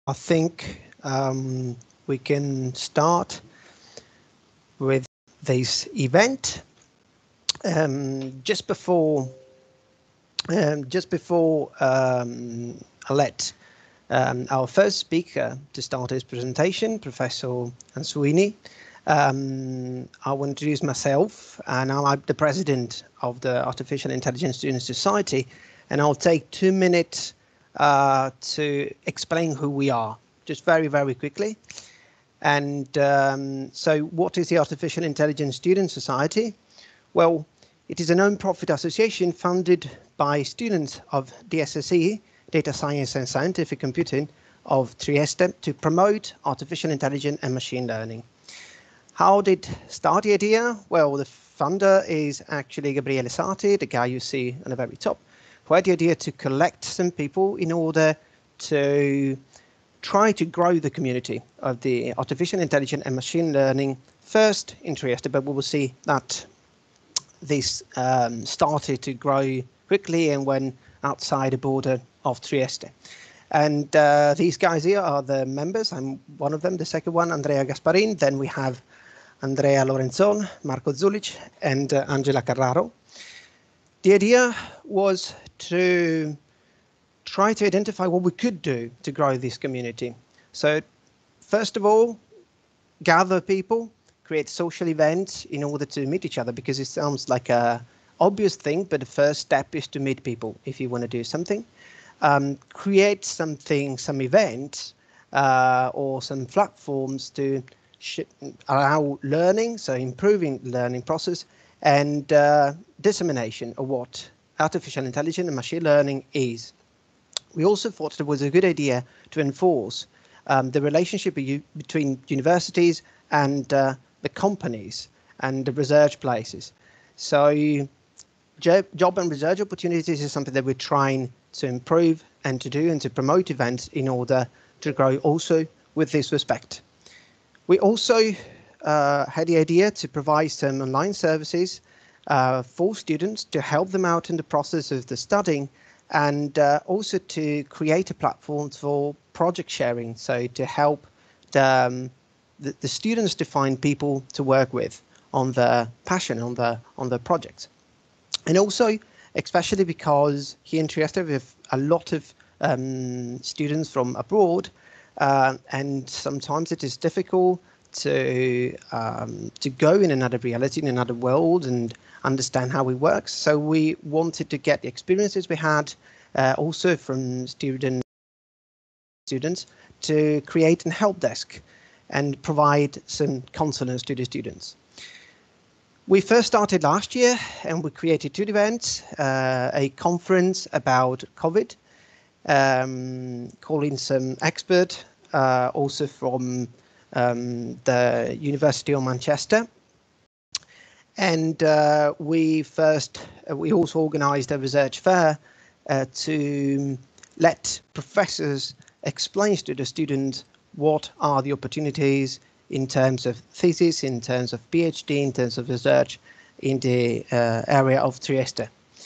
I think we can start with this event. Just before, I let our first speaker to start his presentation, Professor Ansuini. I will introduce myself, and I'm the president of the Artificial Intelligence Student Society, and I'll take 2 minutes to explain who we are, just very, very quickly. And so what is the Artificial Intelligence Student Society? Well, it is a non-profit association founded by students of DSSE, Data Science and Scientific Computing, of Trieste to promote artificial intelligence and machine learning. How did start the idea? Well, the founder is actually Gabriele Sarti, the guy you see on the very top, who had the idea to collect some people in order to try to grow the community of the artificial intelligence and machine learning first in Trieste, but we will see that this started to grow quickly and went outside the border of Trieste. And these guys here are the members. I'm one of them, the second one, Andrea Gasparin. Then we have Andrea Lorenzon, Marco Zulic, and Angela Carraro. The idea was to try to identify what we could do to grow this community. So first of all, gather people, create social events in order to meet each other, because it sounds like a obvious thing, but the first step is to meet people if you want to do something. Create something, some events or some platforms to allow learning, so improving the learning process, and dissemination of what artificial intelligence and machine learning is. We also thought it was a good idea to enforce the relationship between universities and the companies and the research places. So job and research opportunities is something that we're trying to improve and to do and to promote events in order to grow also with this respect. We also had the idea to provide some online services for students to help them out in the process of the studying, and also to create a platform for project sharing, so to help the students to find people to work with on their passion, on their projects. And also, especially because here in Trieste we have a lot of students from abroad, and sometimes it is difficult to go in another reality, in another world, and understand how it works. So we wanted to get the experiences we had also from students to create a help desk and provide some counselors to the students. We first started last year, and we created 2 events, a conference about COVID, calling some expert also from the University of Manchester. And we also organized a research fair to let professors explain to the students what are the opportunities in terms of thesis, in terms of PhD, in terms of research in the area of Trieste.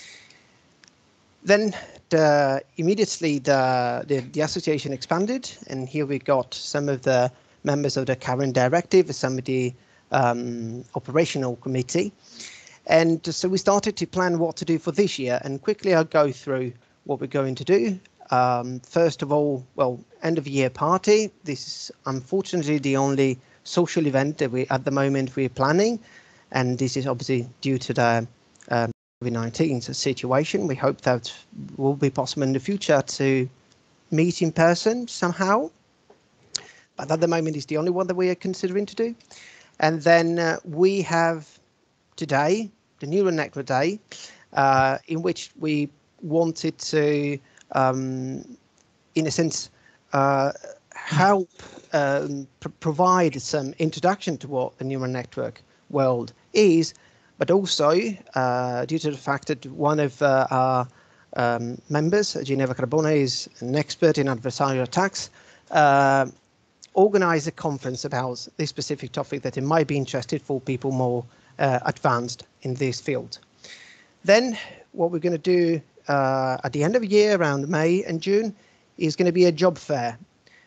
Then immediately the association expanded, and here we got some of the members of the current directive, some of the operational committee. And so we started to plan what to do for this year, and quickly I'll go through what we're going to do. First of all, well, end of year party. This is unfortunately the only social event that we at the moment we're planning, and this is obviously due to the COVID-19 situation. We hope that will be possible in the future to meet in person somehow, but at the moment it's the only one that we are considering to do. And then we have today the Neural Network Day, in which we wanted to, in a sense, help provide some introduction to what the neural network world is, but also due to the fact that one of our members, Ginevra Carbone, is an expert in adversarial attacks, organize a conference about this specific topic that it might be interested for people more advanced in this field. Then what we're going to do at the end of the year, around May and June, is going to be a job fair.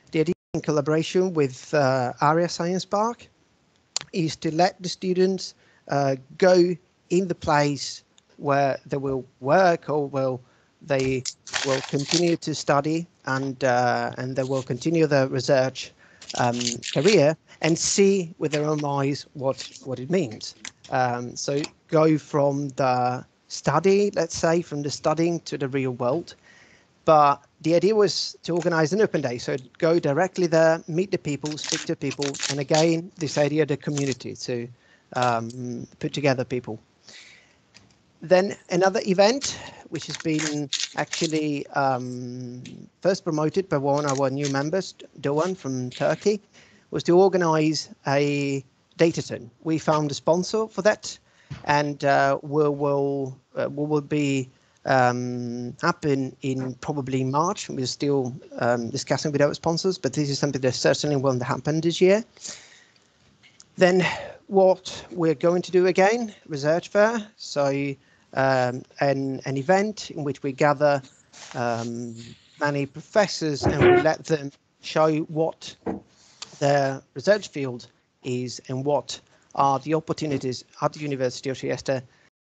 The idea in collaboration with Area Science Park is to let the students go in the place where they will work or they will continue to study and they will continue their research career and see with their own eyes what it means. So go from the study, let's say, from the studying to the real world. But the idea was to organize an open day. So go directly there, meet the people, speak to people. And again, this idea of the community to put together people. Then another event, which has been actually first promoted by one of our new members, Doğan from Turkey, was to organize a datathon. We found a sponsor for that, and we will be happen in probably March. We're still discussing with our sponsors, but this is something that certainly won't happen this year. Then what we're going to do again, research fair. So an event in which we gather many professors and we let them show what their research field is and what are the opportunities at the University of Trieste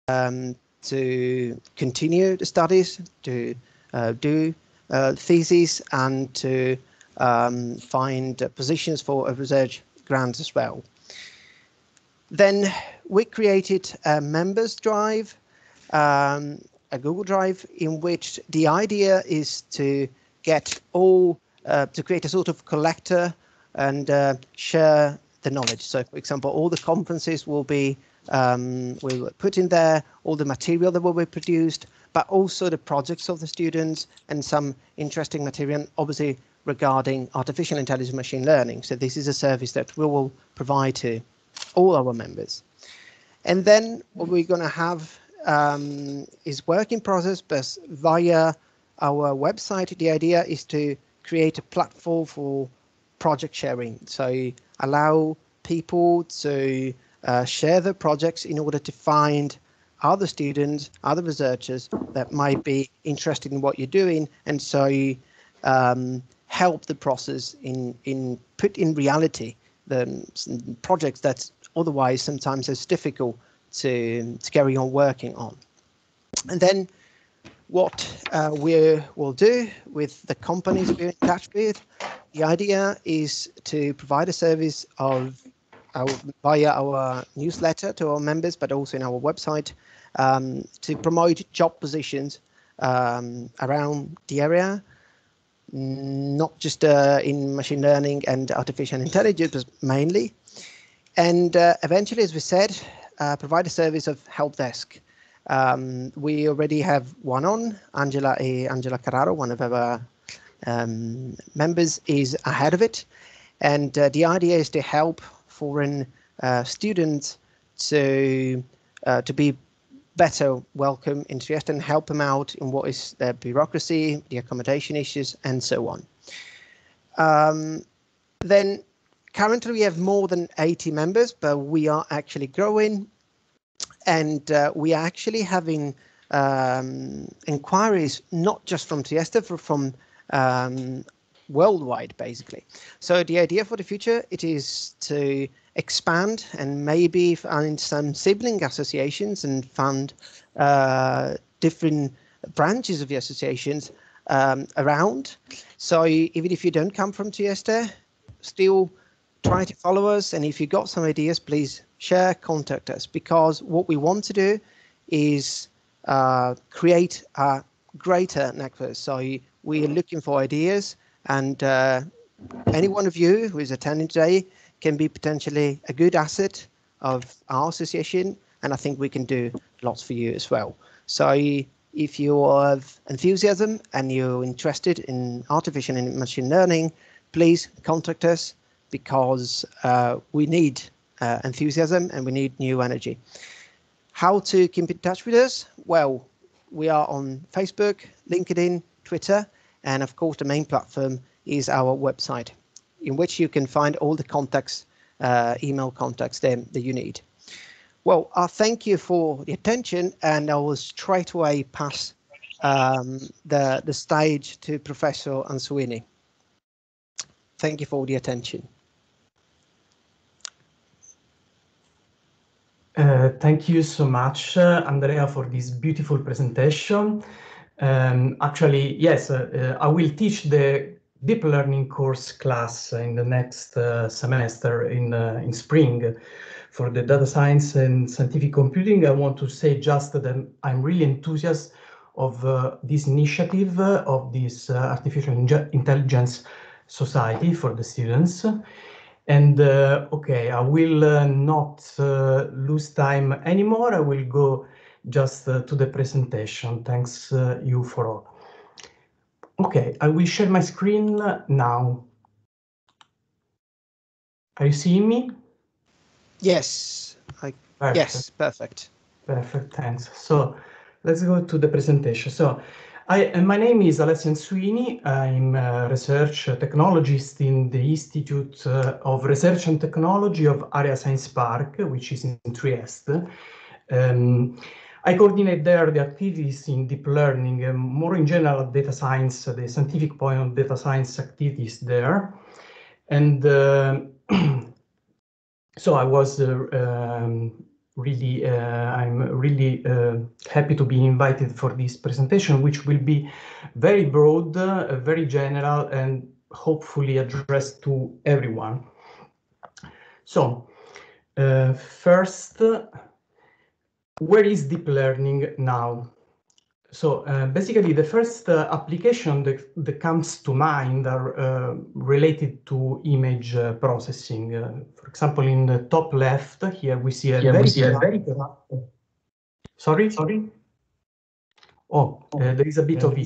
to continue the studies, to do theses, and to find positions for research grants as well. Then we created a members drive, a Google Drive, in which the idea is to get all, to create a sort of collector and share the knowledge. So, for example, all the conferences will be we'll put in there, all the material that will be produced, but also the projects of the students and some interesting material, obviously regarding artificial intelligence, machine learning. So this is a service that we will provide to all our members. And then what we're going to have is work in process, but via our website. The idea is to create a platform for project sharing. So allow people to share their projects in order to find other students, other researchers that might be interested in what you're doing, and so help the process in put in reality the projects that otherwise sometimes is difficult to carry on working on. And then what we will do with the companies we're in touch with, the idea is to provide a service of via our newsletter to our members, but also in our website, to promote job positions around the area, not just in machine learning and artificial intelligence, but mainly. And eventually, as we said, provide a service of help desk. We already have one on. Angela Carraro, one of our members, is ahead of it. And the idea is to help foreign students to be better welcome in Trieste and help them out in what is their bureaucracy, the accommodation issues, and so on. Then currently we have more than 80 members, but we are actually growing, and we are actually having inquiries not just from Trieste, but from worldwide, basically. So the idea for the future, it is to expand and maybe find some sibling associations and fund different branches of the associations around. So even if you don't come from Trieste, still try to follow us. And if you got some ideas, please share, contact us, because what we want to do is create a greater network. So we are looking for ideas, and any one of you who is attending today can be potentially a good asset of our association, and I think we can do lots for you as well. So if you have enthusiasm and you're interested in artificial and machine learning, please contact us, because we need enthusiasm and we need new energy. How to keep in touch with us? Well, we are on Facebook, LinkedIn, Twitter, and of course the main platform is our website, in which you can find all the contacts, email contacts that you need. Well, I thank you for the attention, and I will straight away pass the stage to Professor Ansuini. Thank you for the attention. Thank you so much, Andrea, for this beautiful presentation. Actually, yes, I will teach the deep learning course class in the next semester in spring for the data science and scientific computing. I want to say just that I'm really enthusiastic of this initiative of this artificial intelligence society for the students. And okay, I will not lose time anymore. I will go just to the presentation. Thanks you for all. Okay, I will share my screen now. Are you seeing me? Yes. Perfect. Yes, perfect. Perfect, thanks. So let's go to the presentation. So my name is Alessio Sweeney. I'm a research technologist in the Institute of Research and Technology of Area Science Park, which is in Trieste. I coordinate there the activities in deep learning, more in general data science, the scientific point of data science activities there. And so I was I'm really happy to be invited for this presentation, which will be very broad, very general, and hopefully addressed to everyone. So first, where is deep learning now? So basically, the first application that comes to mind are related to image processing. For example, in the top left here, we see a very Sorry? Oh, there is a bit of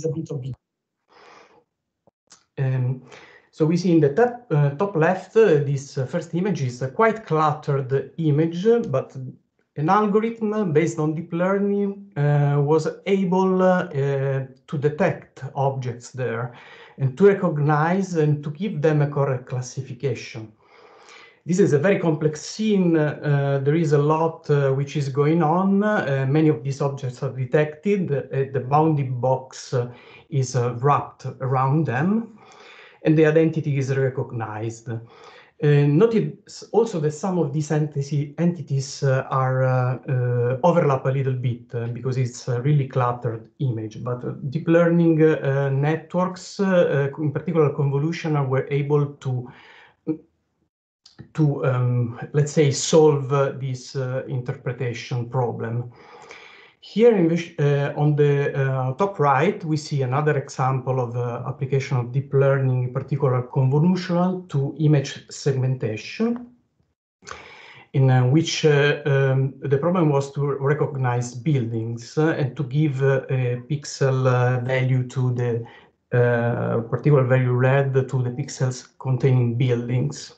so we see in the top left, this first image is a quite cluttered image, but an algorithm based on deep learning was able to detect objects there and to recognize and to give them a correct classification. This is a very complex scene. There is a lot which is going on. Many of these objects are detected. The bounding box is wrapped around them, and the identity is recognized. Noted also that some of these entities are overlap a little bit because it's a really cluttered image. But deep learning networks, in particular convolutional, were able to let's say, solve this interpretation problem. Here on the top right, we see another example of application of deep learning, in particular convolutional to image segmentation, in which the problem was to recognize buildings and to give a pixel value to the particular value red to the pixels containing buildings.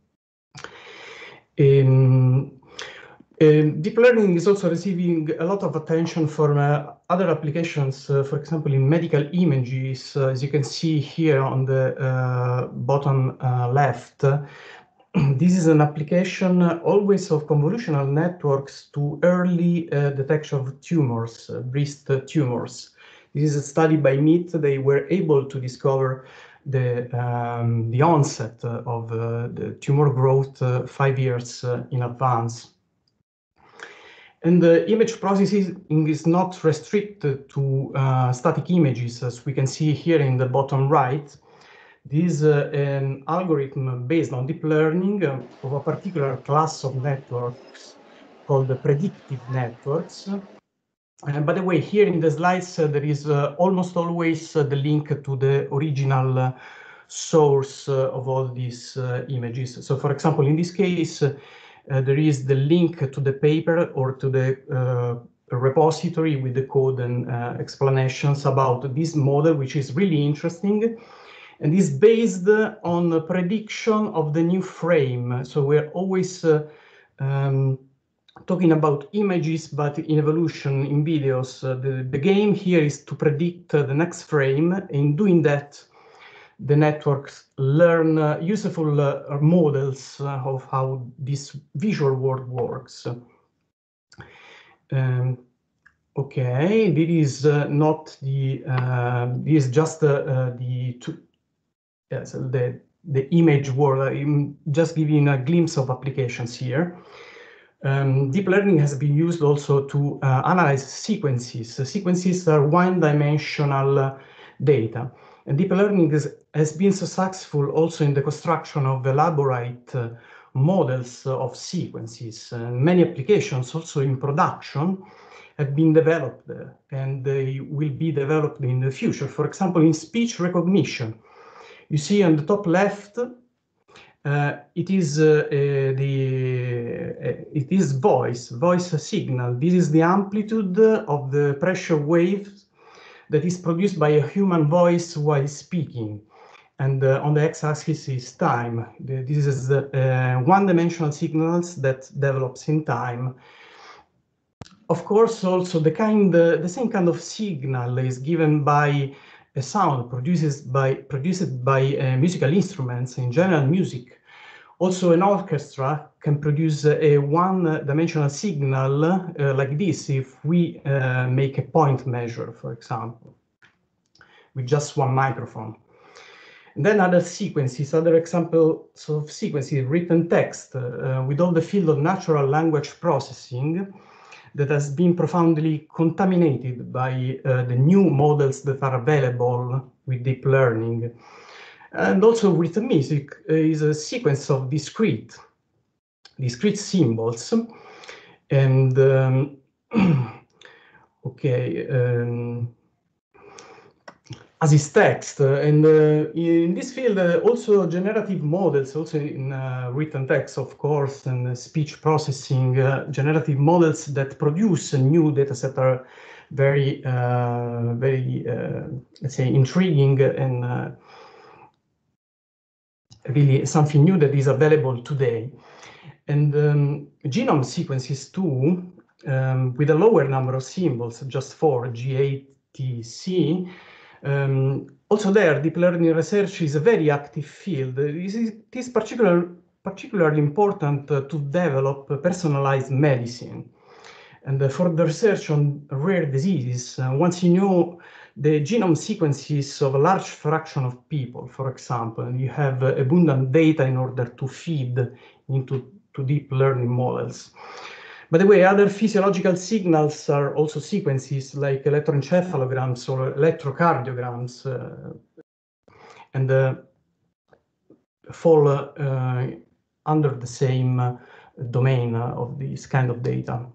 Deep learning is also receiving a lot of attention from other applications, for example, in medical images, as you can see here on the bottom left. This is an application always of convolutional networks to early detection of tumors, breast tumors. This is a study by MIT. They were able to discover the onset of the tumor growth 5 years in advance. And the image processing is not restricted to static images, as we can see here in the bottom right. This is an algorithm based on deep learning of a particular class of networks called the predictive networks. By the way, here in the slides, there is almost always the link to the original source of all these images. So, for example, in this case, there is the link to the paper or to the repository with the code and explanations about this model, which is really interesting and is based on the prediction of the new frame. So we're always talking about images, but in evolution, in videos, the game here is to predict the next frame. In doing that, the networks learn useful models of how this visual world works. Okay, this is not the. This is just the the image world. I'm just giving a glimpse of applications here. Deep learning has been used also to analyze sequences. Sequences are one-dimensional data. And deep learning has been successful also in the construction of elaborate models of sequences. Many applications also in production have been developed and they will be developed in the future. For example, in speech recognition, you see on the top left, it is voice signal. This is the amplitude of the pressure waves that is produced by a human voice while speaking. And on the x-axis is time. This is one-dimensional signals that develops in time. Of course, also the same kind of signal is given by a sound produced by musical instruments, in general music. Also, an orchestra can produce a one-dimensional signal like this if we make a point measure, for example, with just one microphone. And then other sequences, other examples of sequences, written text, with all the field of natural language processing that has been profoundly contaminated by the new models that are available with deep learning. And also written music is a sequence of discrete symbols. And as is text. And in this field, also generative models, also in written text, of course, and speech processing, generative models that produce a new data set are very, let's say, intriguing and really something new that is available today. And genome sequences too, with a lower number of symbols, just 4, GATC. Also there, deep learning research is a very active field. It is particularly important to develop personalized medicine. And for the research on rare diseases, once you know the genome sequences of a large fraction of people, for example, and you have abundant data in order to feed into deep learning models. By the way, other physiological signals are also sequences like electroencephalograms or electrocardiograms, and fall under the same domain of this kind of data.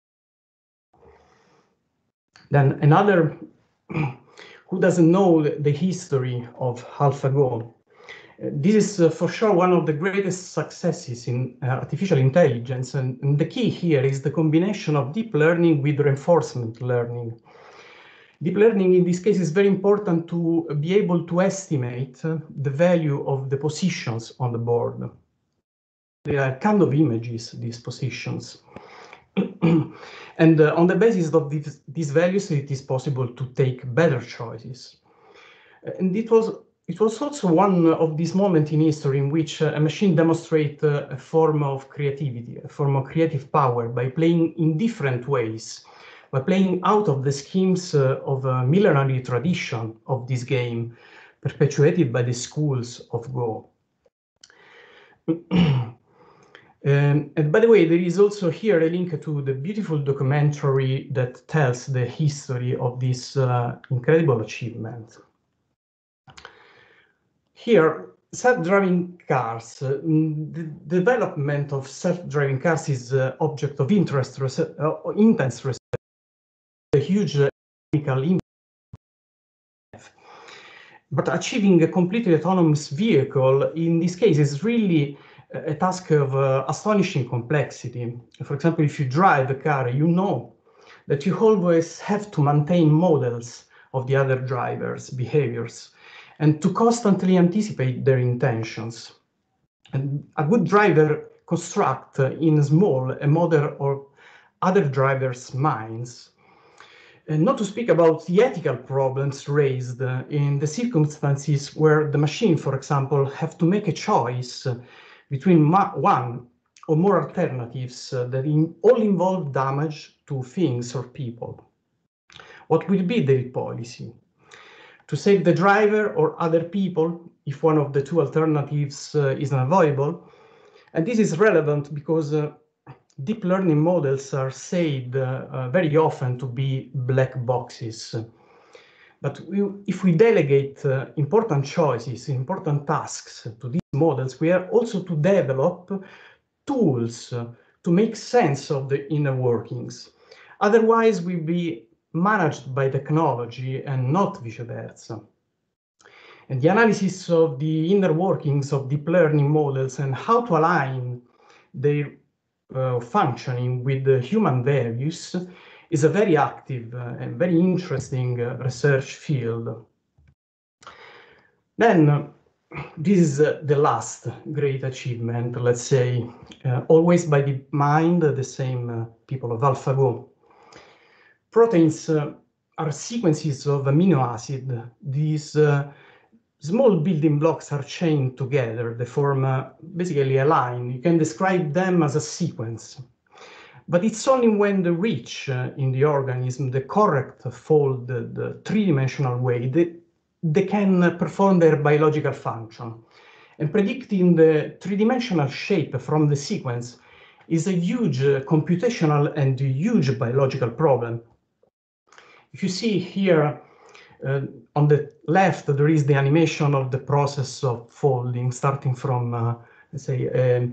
Then another, who doesn't know the history of AlphaGo? This is for sure one of the greatest successes in artificial intelligence, and the key here is the combination of deep learning with reinforcement learning. Deep learning in this case is very important to be able to estimate the value of the positions on the board. They are kind of images, these positions. And on the basis of these values, it is possible to take better choices. And it was also one of these moments in history in which a machine demonstrates a form of creativity, a form of creative power by playing in different ways, by playing out of the schemes of a millenary tradition of this game perpetuated by the schools of Go. And by the way, there is also here a link to the beautiful documentary that tells the history of this incredible achievement. Here, self-driving cars. The development of self-driving cars is object of interest, intense research, a huge technical impact. But achieving a completely autonomous vehicle in this case is really a task of astonishing complexity. For example, if you drive a car, you know that you always have to maintain models of the other drivers' behaviors and to constantly anticipate their intentions. And a good driver constructs in small a model of other drivers' minds. And not to speak about the ethical problems raised in the circumstances where the machine, for example, have to make a choice between one or more alternatives that all involve damage to things or people. What will be their policy? to save the driver or other people if one of the two alternatives is unavoidable. And this is relevant because deep learning models are said very often to be black boxes. But if we delegate important choices, important tasks to these models, we are also to develop tools to make sense of the inner workings. Otherwise, we'll be managed by technology and not vice versa. And the analysis of the inner workings of deep learning models and how to align their functioning with the human values is a very active and very interesting research field. Then, this is the last great achievement, let's say, always by DeepMind, the same people of AlphaGo. Proteins are sequences of amino acids. These small building blocks are chained together. They form basically a line. You can describe them as a sequence. But it's only when they reach in the organism the correct folded three-dimensional way they can perform their biological function. And predicting the three-dimensional shape from the sequence is a huge computational and huge biological problem. If you see here on the left, there is the animation of the process of folding, starting from, let's say,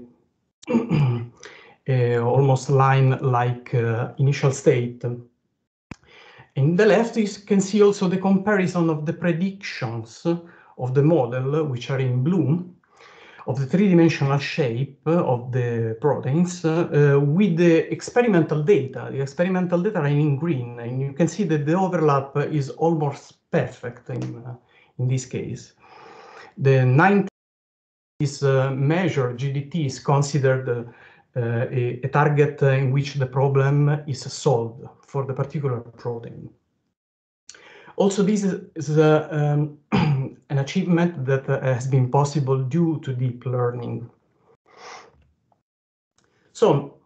almost line-like initial state. In the left, you can see also the comparison of the predictions of the model, which are in blue, of the three-dimensional shape of the proteins with the experimental data. The experimental data are in green, and you can see that the overlap is almost perfect in this case. The 90 measure GDT is considered a target in which the problem is solved for the particular protein. Also, this is an achievement that has been possible due to deep learning. So,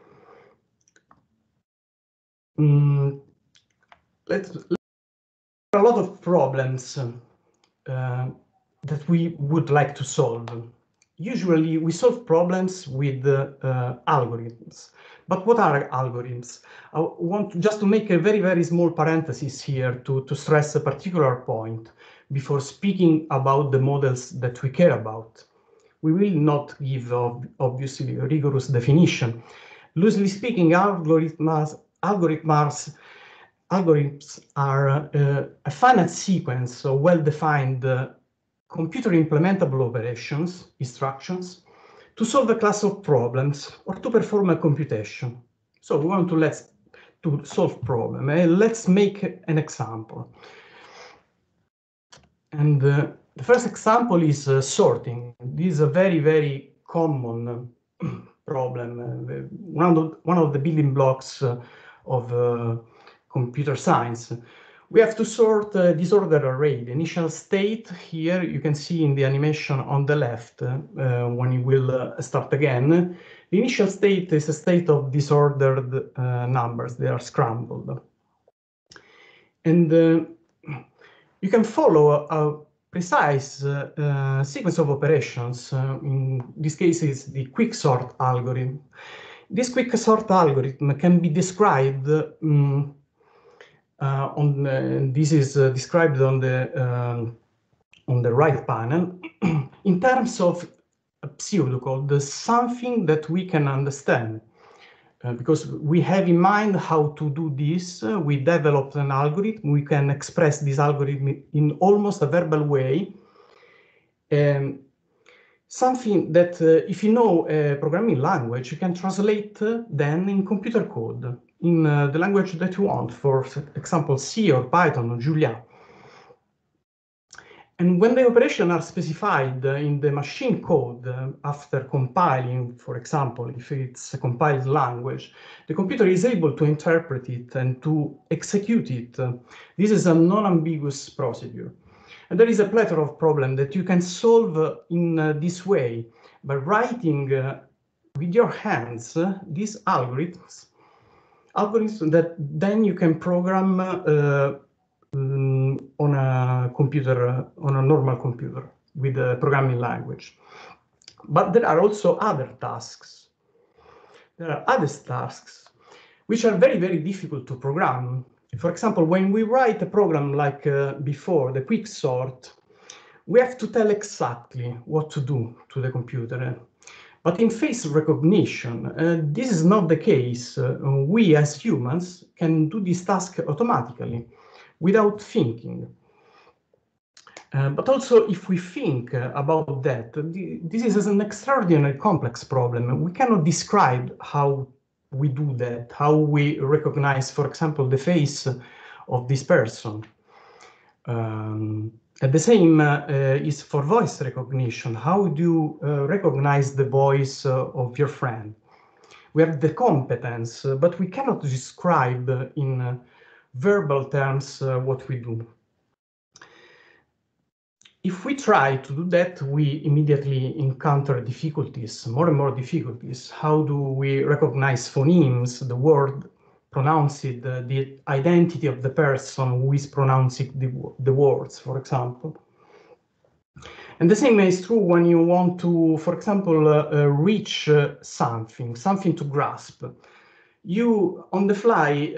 there are a lot of problems that we would like to solve. Usually, we solve problems with algorithms. But what are algorithms? I want just to make a very, very small parenthesis here to stress a particular point before speaking about the models that we care about. We will not give, obviously, a rigorous definition. Loosely speaking, algorithms are a finite sequence of well-defined computer implementable operations, instructions, to solve a class of problems or to perform a computation. So we want to solve problem. Let's make an example. And the first example is sorting. This is a very, very common problem. One of the building blocks of computer science. We have to sort a disordered array. The initial state here, you can see in the animation on the left, when it will start again. The initial state is a state of disordered numbers. They are scrambled. And you can follow a precise sequence of operations. In this case, it's the quicksort algorithm. This quicksort algorithm can be described this is described on the right panel in terms of a pseudocode, something that we can understand. Because we have in mind how to do this, we developed an algorithm. We can express this algorithm in almost a verbal way. Something that, if you know a programming language, you can translate then in computer code, in the language that you want, for example, C or Python or Julia. And when the operations are specified in the machine code after compiling, for example, if it's a compiled language, the computer is able to interpret it and to execute it. This is a non-ambiguous procedure. And there is a plethora of problems that you can solve in this way by writing with your hands these algorithms that then you can program on a computer, on a normal computer with a programming language. But there are also other tasks. There are other tasks which are very, very difficult to program. For example, when we write a program like before, the quicksort, we have to tell exactly what to do to the computer. But in face recognition, this is not the case. We as humans can do this task automatically without thinking. But also, if we think about that, this is an extraordinarily complex problem. We cannot describe how we do that, how we recognize, for example, the face of this person. The same is for voice recognition. How do you recognize the voice of your friend? We have the competence, but we cannot describe in verbal terms what we do. If we try to do that, we immediately encounter difficulties, more and more difficulties. How do we recognize phonemes, the word pronounced, the identity of the person who is pronouncing the words, for example? And the same is true when you want to, for example, reach something to grasp. You, on the fly,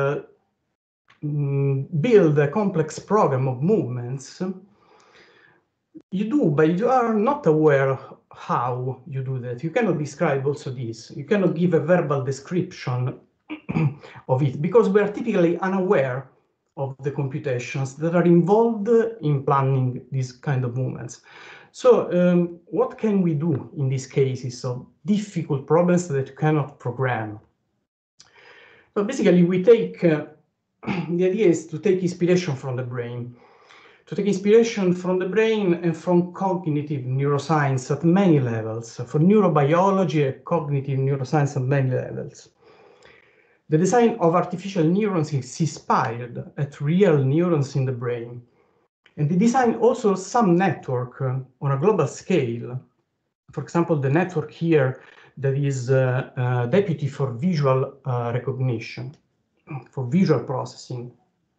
build a complex program of movements. You do, but you are not aware how you do that. You cannot describe also this. You cannot give a verbal description of it because we are typically unaware of the computations that are involved in planning these kind of movements. So what can we do in these cases of difficult problems that you cannot program? So basically we take, the idea is to take inspiration from the brain. To take inspiration from the brain and from cognitive neuroscience at many levels, for neurobiology and cognitive neuroscience at many levels. The design of artificial neurons is inspired at real neurons in the brain. And they design also some network on a global scale. For example, the network here that is deputy for visual recognition, for visual processing.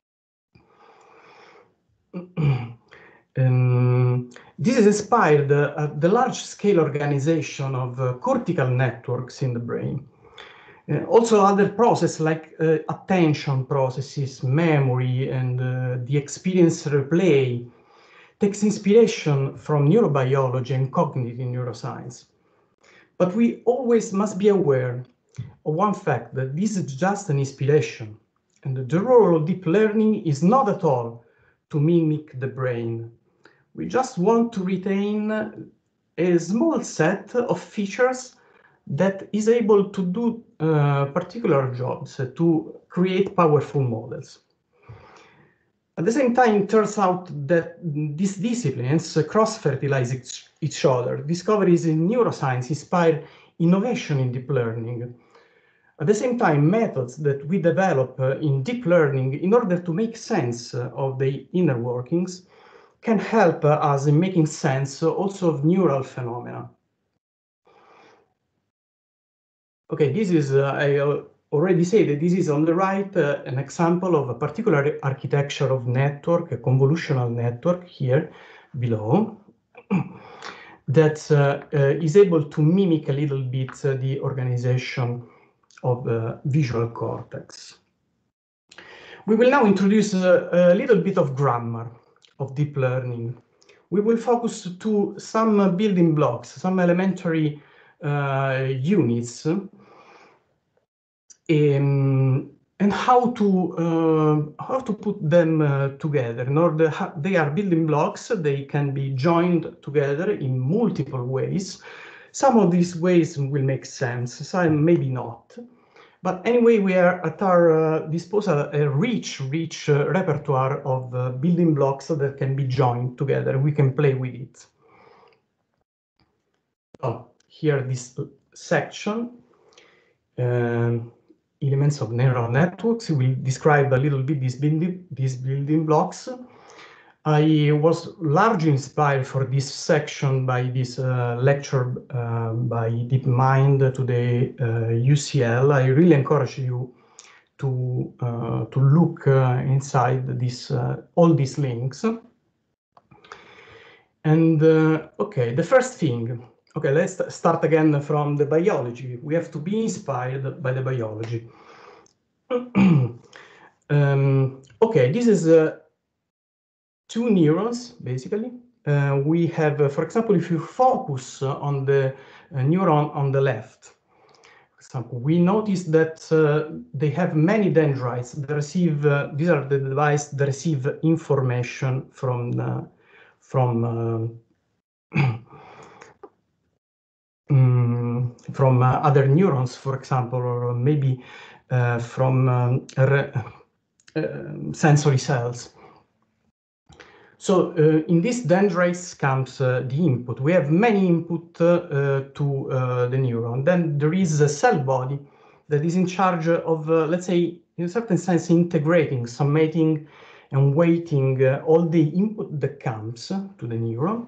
This is inspired the large-scale organization of cortical networks in the brain. Also other processes like attention processes, memory, and the experience replay takes inspiration from neurobiology and cognitive neuroscience. But we always must be aware of one fact, that this is just an inspiration, and the role of deep learning is not at all to mimic the brain. We just want to retain a small set of features that is able to do particular jobs, to create powerful models. At the same time, it turns out that these disciplines cross-fertilize each other. Discoveries in neuroscience inspire innovation in deep learning. At the same time, methods that we develop in deep learning in order to make sense of the inner workings can help us in making sense also of neural phenomena. Okay, this is, I already said that this is on the right, an example of a particular architecture of network, a convolutional network here below, that is able to mimic a little bit the organization of the visual cortex. We will now introduce a little bit of grammar of deep learning. We will focus to some building blocks, some elementary units, and how to put them together. In order, they are building blocks. They can be joined together in multiple ways. Some of these ways will make sense, some maybe not. But anyway, we are at our disposal a rich repertoire of building blocks that can be joined together. We can play with it. Oh, here this section, elements of neural networks. We'll describe a little bit these building blocks. I was largely inspired for this section by this lecture by DeepMind to the UCL. I really encourage you to look inside this all these links. And okay, the first thing. Okay, let's start again from the biology. We have to be inspired by the biology. Okay, this is two neurons, basically. We have, for example, if you focus on the neuron on the left, for example, we notice that they have many dendrites that receive, these are the devices that receive information from other neurons, for example, or maybe from sensory cells. So in these dendrites comes the input. We have many input to the neuron. Then there is a cell body that is in charge of, let's say, in a certain sense, integrating, summating, and weighting all the input that comes to the neuron.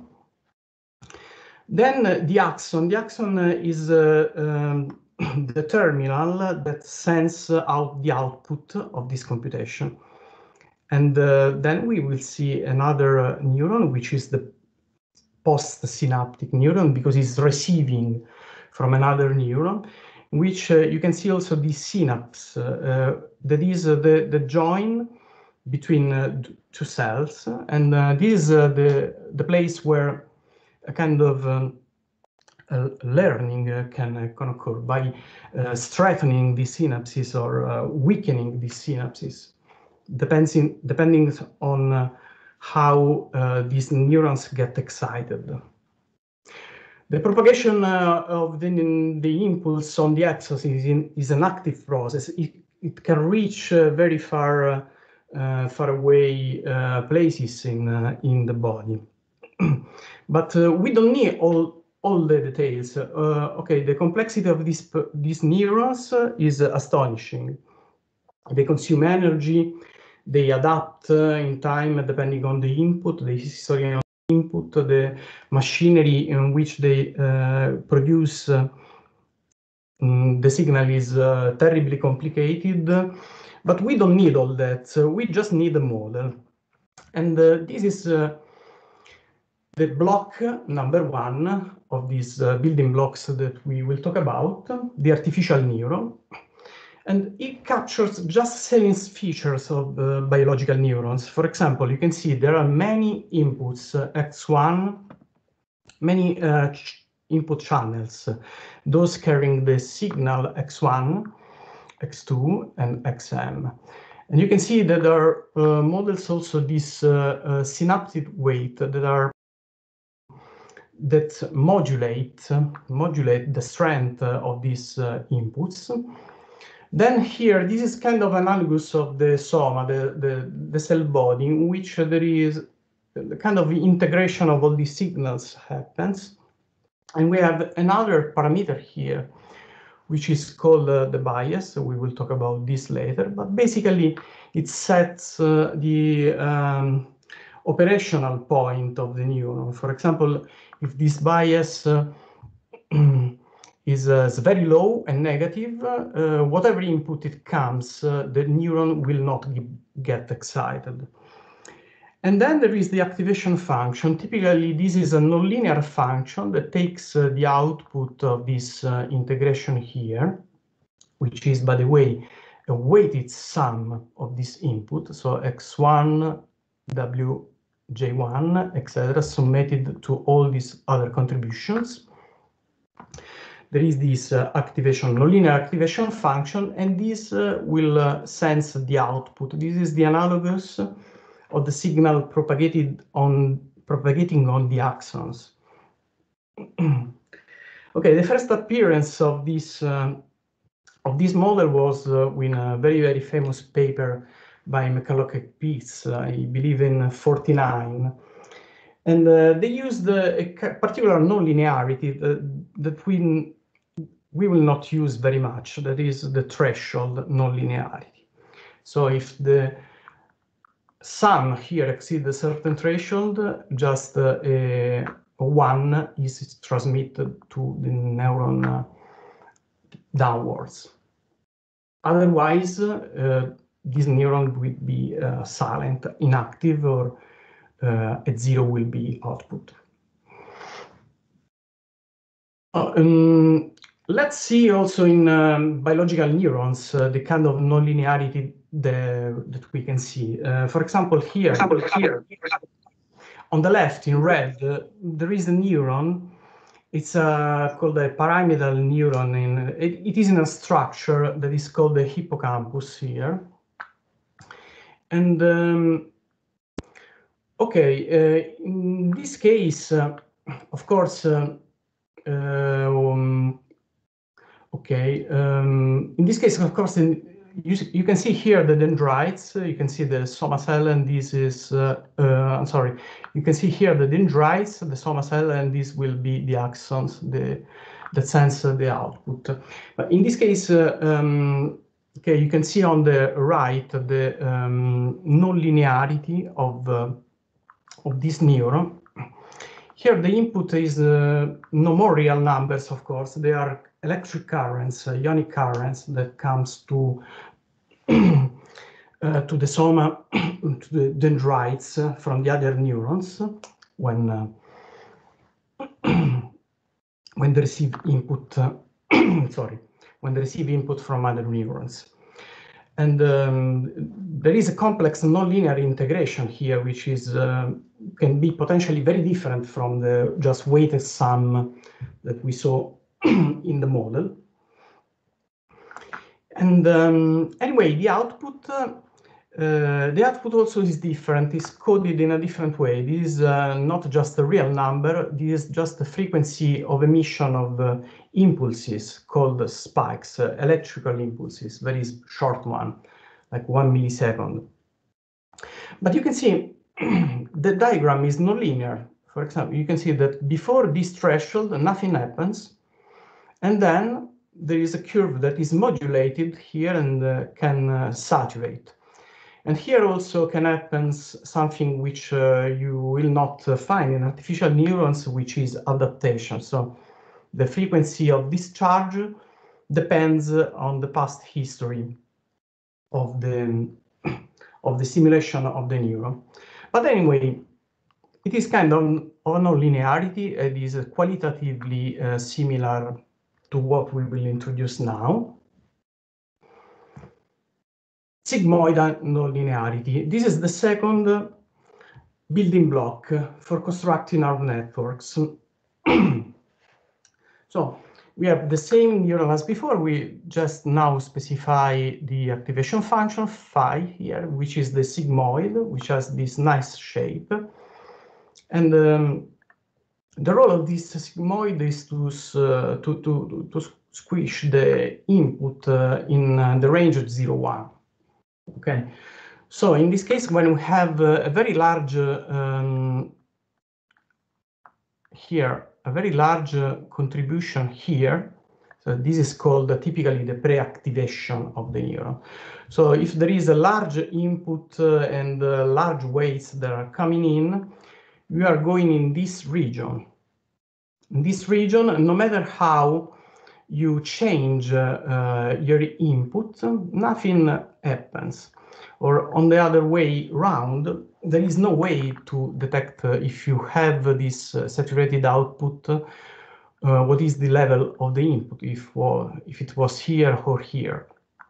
Then the axon. The axon is the terminal that sends out the output of this computation. And then we will see another neuron, which is the postsynaptic neuron, because it's receiving from another neuron, which you can see also the synapse, that is the join between two cells. And this is the place where a kind of learning can occur by strengthening the synapses or weakening the synapses, depending on how these neurons get excited. The propagation of the impulse on the axis is an active process. It can reach very far away places in the body. But we don't need all the details. Okay, the complexity of these neurons is astonishing. They consume energy, they adapt in time depending on the input, the history of the input, the machinery in which they produce the signal is terribly complicated. But we don't need all that. We just need a model. And this is the block number one of these building blocks that we will talk about, the artificial neuron. And it captures just certain features of biological neurons. For example, you can see there are many inputs, X1, many input channels, those carrying the signal X1, X2, and XM. And you can see that there are models also this synaptic weight that modulate the strength of these inputs. Then here, this is kind of analogous of the soma, the cell body, in which there is the kind of integration of all these signals happens. And we have another parameter here, which is called the bias. So we will talk about this later, but basically it sets the operational point of the neuron. For example, if this bias is very low and negative, whatever input it comes, the neuron will not get excited. And then there is the activation function. Typically, this is a nonlinear function that takes the output of this integration here, which is, by the way, a weighted sum of this input. So X1, WJ1, etc., summated to all these other contributions. There is this nonlinear activation function, and this will sense the output. This is the analogous of the signal propagating on the axons. Okay, the first appearance of this model was in a very famous paper by McCulloch-Pitts, I believe in '49. And they used a particular nonlinearity that we will not use very much. That is the threshold nonlinearity. So if the sum here exceeds a certain threshold, just a 1 is transmitted to the neuron downwards. Otherwise, this neuron will be silent, inactive, or at 0 will be output. Let's see also in biological neurons the kind of nonlinearity that we can see. For example, here on the left in red, there is a neuron. It's called a pyramidal neuron. It is in a structure that is called the hippocampus here. And okay, in this case, of course, in this case, of course, you can see here the dendrites. You can see the soma cell, and this is, I'm sorry, you can see here the dendrites, the soma cell, and this will be the axons that sense the output. But in this case, okay, you can see on the right the nonlinearity of this neuron. Here the input is no more real numbers, of course. They are electric currents, ionic currents that comes to the soma, to the dendrites from the other neurons when they receive input. Sorry, when they receive input from other neurons. And there is a complex nonlinear integration here, which is can be potentially very different from the just weighted sum that we saw in the model. And anyway, the output also is different. It's coded in a different way. This is not just a real number. This is just the frequency of emission of impulses called spikes, electrical impulses, very short one, like 1 millisecond. But you can see the diagram is nonlinear. For example, you can see that before this threshold, nothing happens. And then there is a curve that is modulated here and can saturate. And here also can happen something which you will not find in artificial neurons, which is adaptation. So the frequency of discharge depends on the past history of the simulation of the neuron. But anyway, it is kind of nonlinearity. It is qualitatively similar to what we will introduce now. Sigmoid nonlinearity. This is the second building block for constructing neural networks. So we have the same neuron as before. We just now specify the activation function phi here, which is the sigmoid, which has this nice shape. And the role of this sigmoid is to squish the input in the range of 0, 1. Okay, so in this case, when we have a very large here, a very large contribution here, so this is called typically the pre-activation of the neuron. So if there is a large input and large weights that are coming in, we are going in this region. In this region, no matter how you change your input, nothing happens. Or on the other way round, there is no way to detect if you have this saturated output, what is the level of the input, if it was here or here.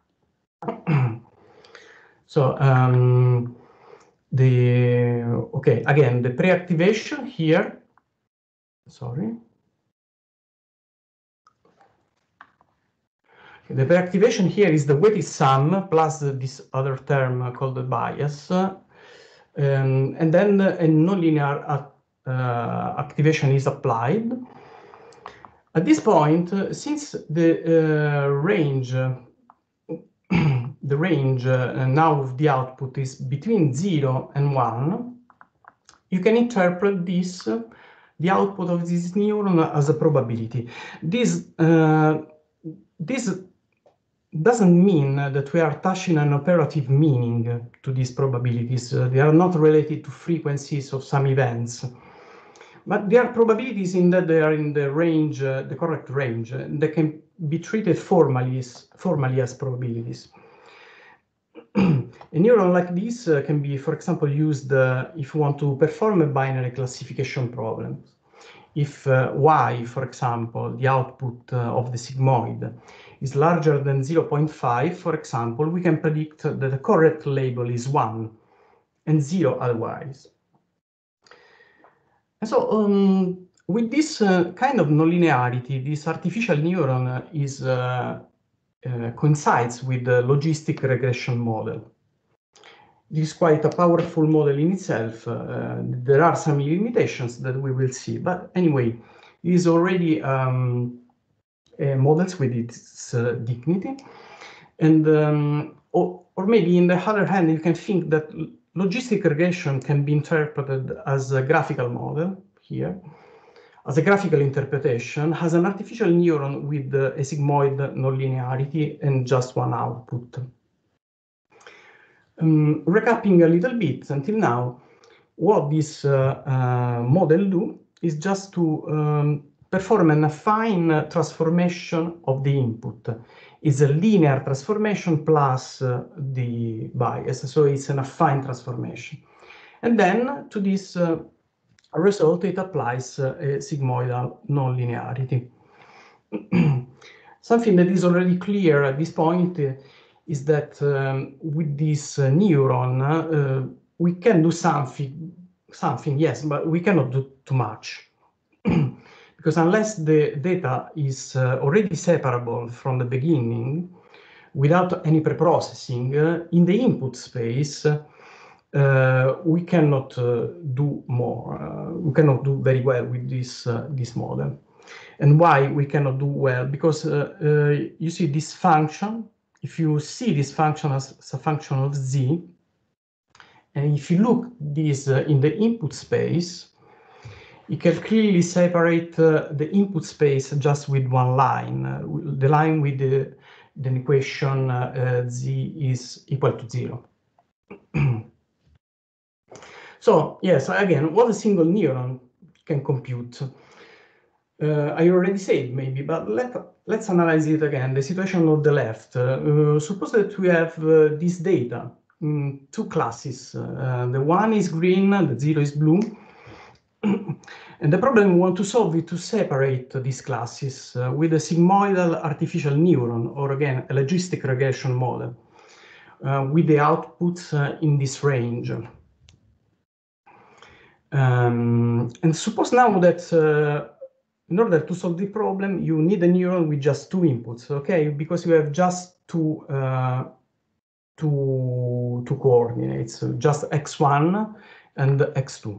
So okay, again, the pre-activation here, sorry. The pre-activation here is the weighted sum plus this other term called the bias. And then a nonlinear activation is applied. At this point, since the range now of the output is between 0 and 1, you can interpret this, the output of this neuron, as a probability. This doesn't mean that we are attaching an operative meaning to these probabilities. They are not related to frequencies of some events. But there are probabilities in that they are in the range, the correct range. They can be treated formally as probabilities. A neuron like this can be, for example, used if you want to perform a binary classification problem. If y, for example, the output of the sigmoid, is larger than 0.5, for example, we can predict that the correct label is 1 and 0 otherwise. And so with this kind of nonlinearity, this artificial neuron is coincides with the logistic regression model. It is quite a powerful model in itself. There are some limitations that we will see, but anyway, it is already models with its dignity. And or maybe in the other hand, you can think that logistic regression can be interpreted as a graphical model here, as a graphical interpretation, has an artificial neuron with a sigmoid nonlinearity and just one output. Recapping a little bit until now, what this model do is just to perform an affine transformation of the input. It's a linear transformation plus the bias, so it's an affine transformation. And then to this result, it applies a sigmoidal nonlinearity. Something that is already clear at this point is that with this neuron, we can do something, yes, but we cannot do too much. Because unless the data is already separable from the beginning, without any preprocessing, in the input space, we cannot do more. We cannot do very well with this model. And why we cannot do well? Because you see this function, if you see this function as a function of z, and if you look this in the input space, you can clearly separate the input space just with one line, the line with the equation z is equal to 0. So yes, again, what a single neuron can compute. I already said maybe, but let's analyze it again. The situation on the left. Suppose that we have this data in two classes. The one is green, the 0 is blue. And the problem we want to solve is to separate these classes with a sigmoidal artificial neuron, or again, a logistic regression model, with the outputs in this range. And suppose now that in order to solve the problem, you need a neuron with just two inputs, okay? Because you have just two coordinates, just x1 and x2.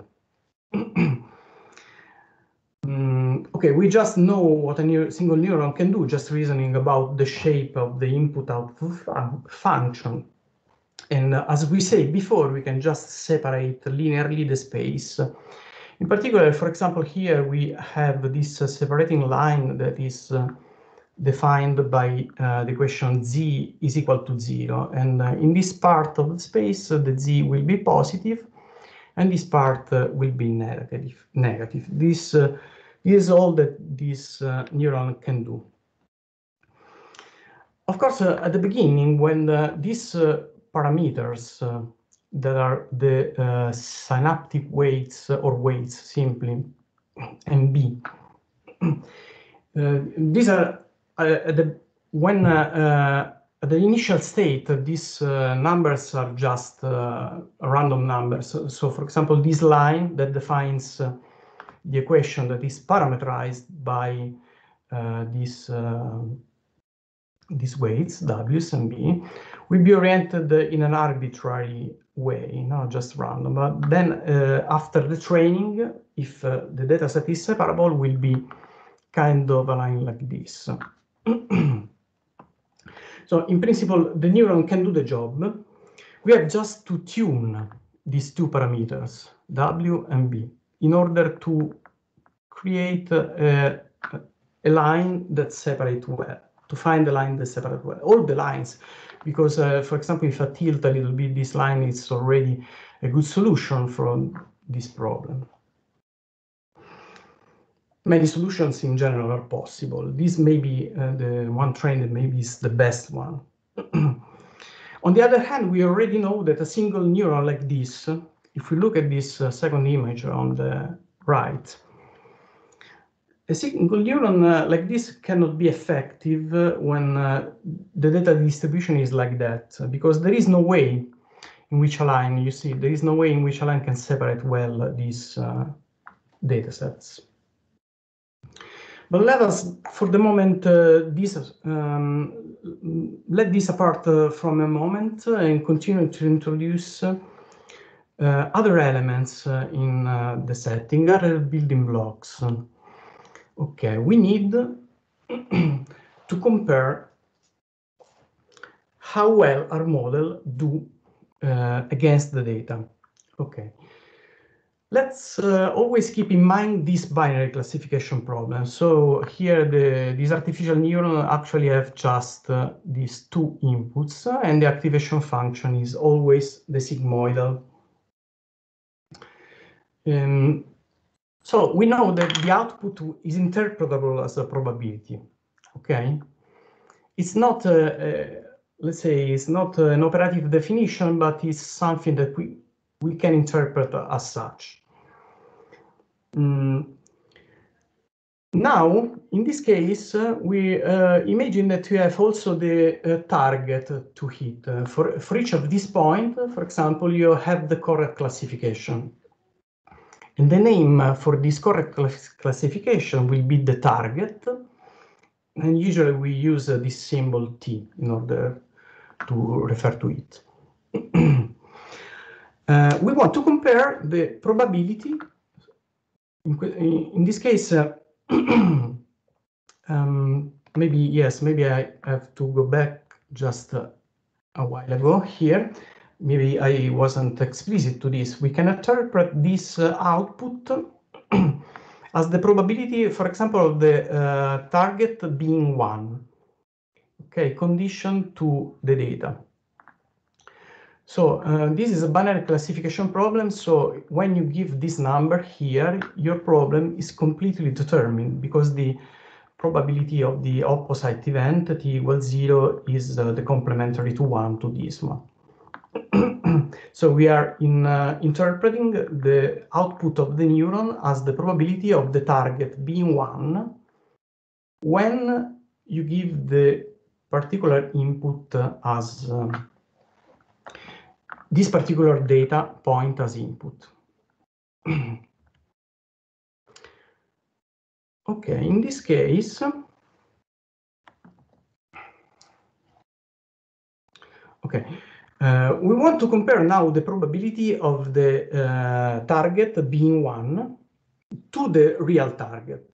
Okay, we just know what a single neuron can do, just reasoning about the shape of the input-output function. And as we said before, we can just separate linearly the space. In particular, for example, here we have this separating line that is defined by the equation z is equal to 0. And in this part of the space, the z will be positive, and this part will be negative. This is all that this neuron can do. Of course, at the beginning, when these parameters that are the synaptic weights or weights simply, and b, these are at the initial state, these numbers are just random numbers. So for example, this line that defines the equation that is parameterized by these weights, w's and b, will be oriented in an arbitrary way, not just random. But then after the training, if the data set is separable, will be kind of a line like this. So in principle, the neuron can do the job. We have just to tune these two parameters, w and b, in order to create a line that separates well, to find the line that separates well. All the lines, because for example, if I tilt a little bit, this line is already a good solution from this problem. many solutions in general are possible. This may be the one trend that maybe is the best one. On the other hand, we already know that a single neuron like this, if we look at this second image on the right, a single neuron like this cannot be effective when the data distribution is like that, because there is no way in which a line, you see, there is no way in which a line can separate well these data sets. But let us, for the moment, let this apart from a moment and continue to introduce other elements in the setting, other building blocks. Okay, we need to compare how well our model do against the data. Okay. Let's always keep in mind this binary classification problem. So here, these artificial neurons actually have just these two inputs, and the activation function is always the sigmoidal. So we know that the output is interpretable as a probability. Okay, it's not, let's say, it's not an operative definition, but it's something that we can interpret as such. Now, in this case, we imagine that we have also the target to hit. For each of these points, for example, you have the correct classification. And the name for this correct classification will be the target. And usually we use this symbol T in order to refer to it. We want to compare the probability. In this case, maybe I have to go back just a while ago here. Maybe I wasn't explicit to this. We can interpret this output as the probability, for example, of the target being 1, okay, condition to the data. So this is a binary classification problem. So when you give this number here, your problem is completely determined, because the probability of the opposite event, t equals 0, is the complementary to 1 to this one. So we are interpreting the output of the neuron as the probability of the target being 1 when you give the particular input as this particular data point as input. Okay, in this case, okay, we want to compare now the probability of the target being 1 to the real target.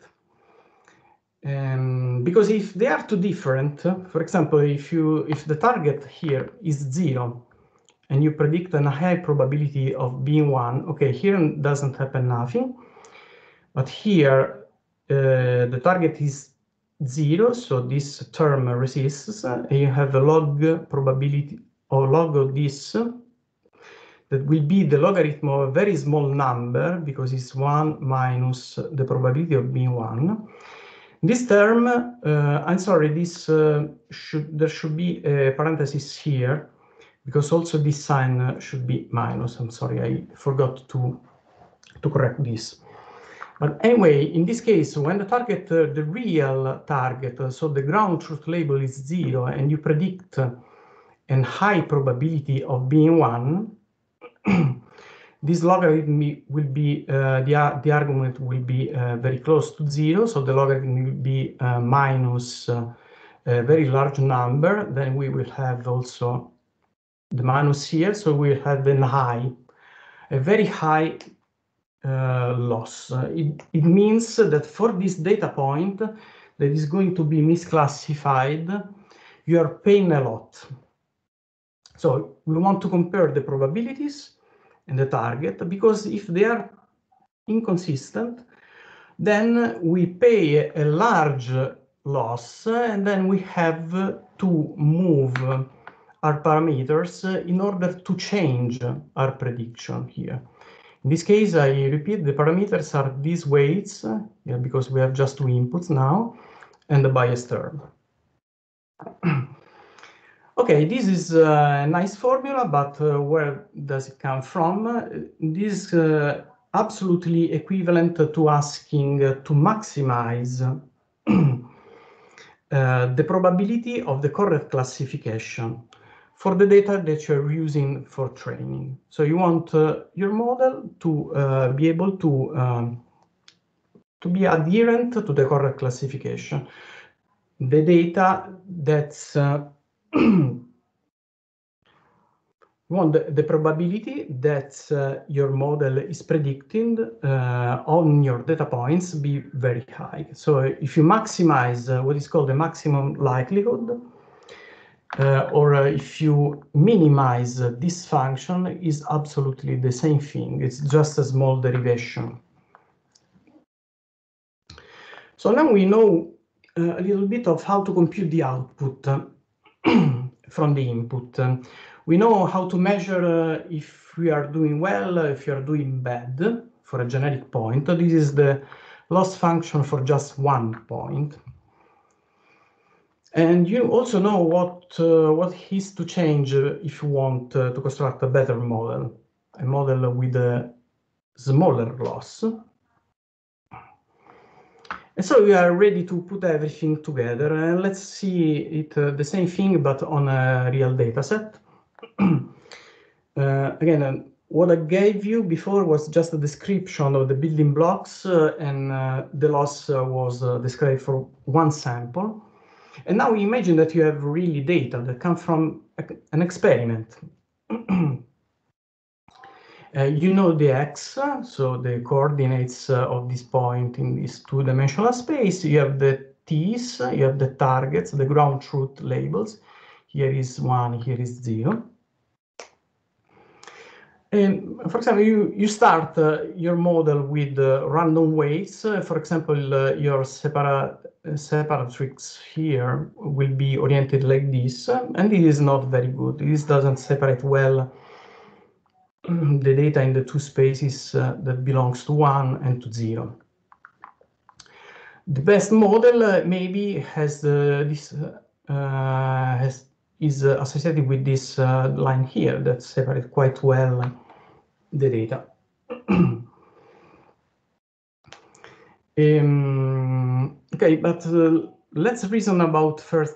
Because if they are too different, for example, if the target here is 0 and you predict a high probability of being 1, okay, here doesn't happen nothing. But here, the target is 0, so this term resists, and you have a log probability or log of this that will be the logarithm of a very small number, because it's 1 minus the probability of being 1. This term, I'm sorry, this there should be a parenthesis here, because also this sign should be minus. I'm sorry, I forgot to correct this. But anyway, in this case, when the target, the real target, so the ground truth label is 0, and you predict a high probability of being 1, this logarithm will be, the argument will be very close to 0, so the logarithm will be minus a very large number. Then we will have also the minus here, so we'll have a very high loss. It means that for this data point that is going to be misclassified, you are paying a lot. So we want to compare the probabilities and the target, because if they are inconsistent, then we pay a large loss, and then we have to move our parameters in order to change our prediction here. In this case, I repeat, the parameters are these weights, because we have just 2 inputs now, and the bias term. Okay, this is a nice formula, but where does it come from? This is absolutely equivalent to asking to maximize the probability of the correct classification for the data that you're using for training. So you want your model to be able to be adherent to the correct classification. The data that's you want the probability that your model is predicting on your data points be very high. So if you maximize what is called the maximum likelihood, or if you minimize this function, is absolutely the same thing. It's just a small derivation. So now we know a little bit of how to compute the output from the input. We know how to measure if we are doing well, if you are doing bad for a generic point. This is the loss function for just one point. And you also know what is to change if you want to construct a better model, a model with a smaller loss. And so we are ready to put everything together, and let's see it the same thing, but on a real data set. Again, what I gave you before was just a description of the building blocks, and the loss was described for one sample. And now imagine that you have really data that come from an experiment. You know the x, so the coordinates of this point in this two-dimensional space. You have the t's, you have the targets, the ground truth labels. Here is 1, here is 0. And for example, you start your model with random weights. For example, your separatrix here will be oriented like this, and this is not very good. This doesn't separate well the data in the two spaces that belongs to 1 and to 0. The best model maybe has is associated with this line here that separates quite well the data. Okay, but let's reason about first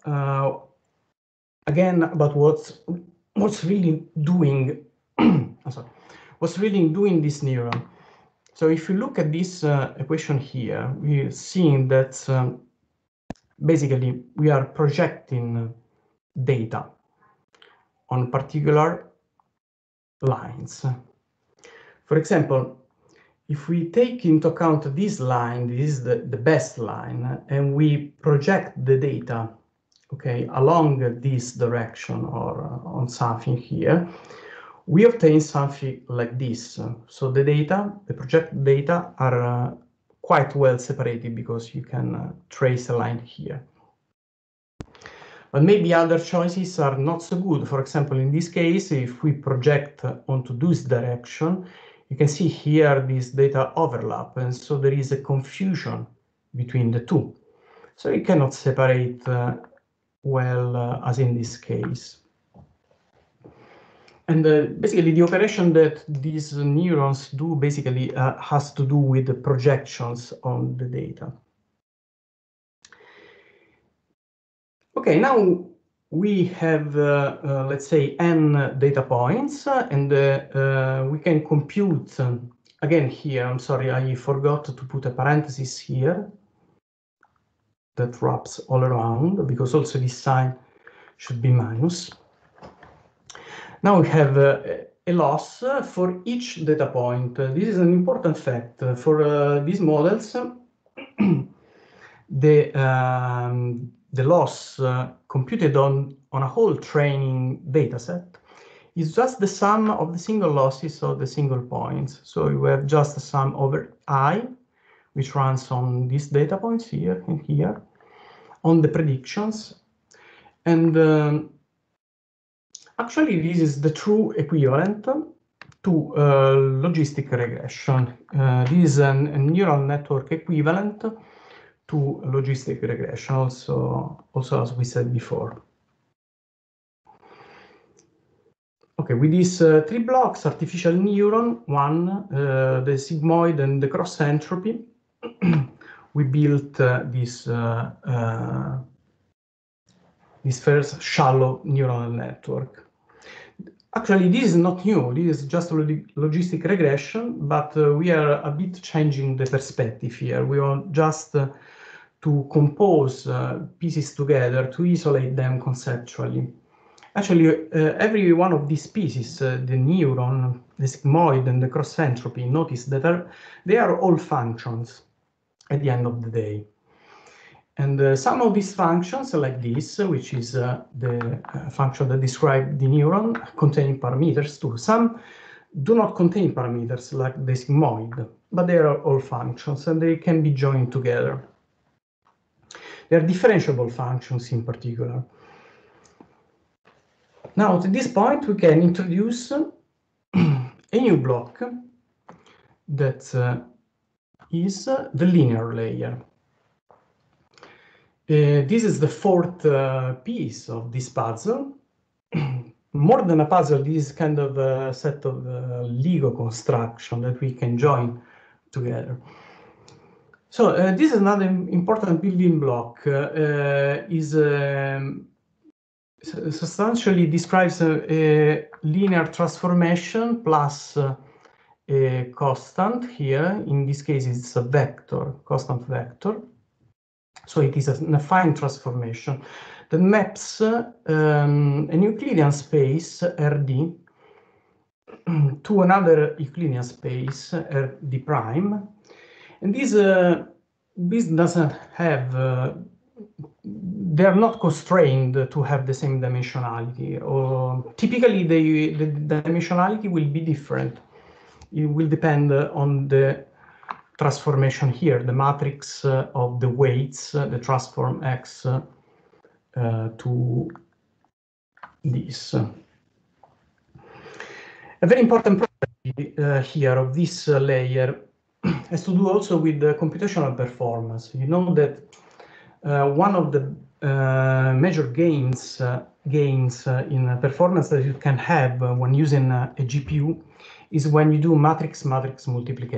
again about what's really doing what's really doing this neuron. So if you look at this equation here, we're seeing that basically we are projecting data on particular lines. For example, if we take into account this line, this is the best line, and we project the data, okay, along this direction or on something here, we obtain something like this. So the data, the projected data, are quite well separated because you can trace a line here. But maybe other choices are not so good. For example, in this case, if we project onto this direction, you can see here this data overlap, and so there is a confusion between the two. So you cannot separate well as in this case. And basically the operation that these neurons do basically has to do with the projections on the data. Okay, now we have, let's say, n data points, and we can compute, again here, I'm sorry, I forgot to put a parenthesis here that wraps all around, because also this sign should be minus. Now we have a loss for each data point. This is an important fact. For these models, the loss computed on a whole training data set is just the sum of the single losses of the single points. So you have just a sum over I, which runs on these data points here and here, on the predictions. And actually, this is the true equivalent to logistic regression. This is a neural network equivalent to logistic regression, also as we said before. Okay, with these three blocks, artificial neuron, one, the sigmoid and the cross entropy, we built this first shallow neural network. Actually, this is not new. This is just logistic regression, but we are a bit changing the perspective here. We want just to compose pieces together, to isolate them conceptually. Actually, every one of these pieces, the neuron, the sigmoid, and the cross entropy, notice that they are all functions at the end of the day. And some of these functions, like this, which is the function that describes the neuron, containing parameters too. Some do not contain parameters, like the sigmoid, but they are all functions, and they can be joined together. They are differentiable functions in particular. Now, to this point, we can introduce a new block that is the linear layer. This is the fourth piece of this puzzle. More than a puzzle, this is kind of a set of Lego construction that we can join together. So this is another important building block. Substantially describes a linear transformation plus a constant here. In this case, it's a vector, constant vector. So it is an affine transformation that maps an Euclidean space Rd to another Euclidean space Rd prime. And this doesn't have they are not constrained to have the same dimensionality, or typically the dimensionality will be different. It will depend on the transformation here, the matrix of the weights, the transform X to this. A very important property here of this layer has to do also with the computational performance. You know that one of the major gains in performance that you can have when using a GPU is when you do matrix-matrix multiplication.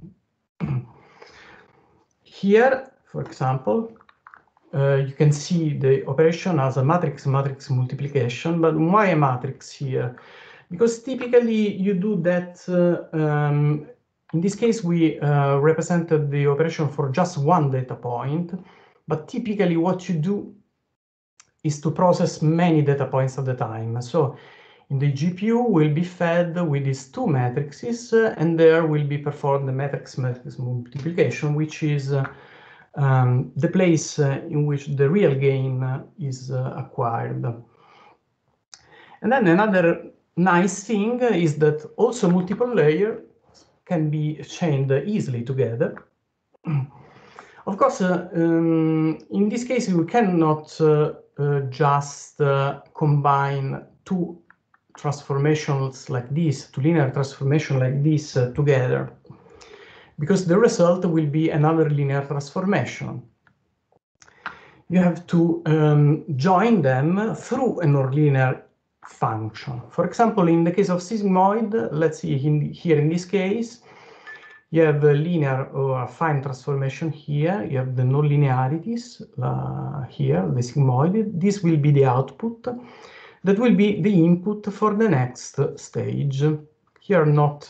Here, for example, you can see the operation as a matrix-matrix multiplication, but why a matrix here? Because typically you do that, in this case we represented the operation for just one data point, but typically what you do is to process many data points at a time. So in the GPU will be fed with these two matrices, and there will be performed the matrix-matrix multiplication, which is the place in which the real gain is acquired. And then another nice thing is that also multiple layers can be chained easily together. Of course, in this case, we cannot just combine two transformations like this, two linear transformations like this together, because the result will be another linear transformation. You have to join them through a nonlinear function. For example, in the case of sigmoid, let's see here in this case, you have a linear or affine transformation here. You have the nonlinearities here, the sigmoid. This will be the output. That will be the input for the next stage. Here not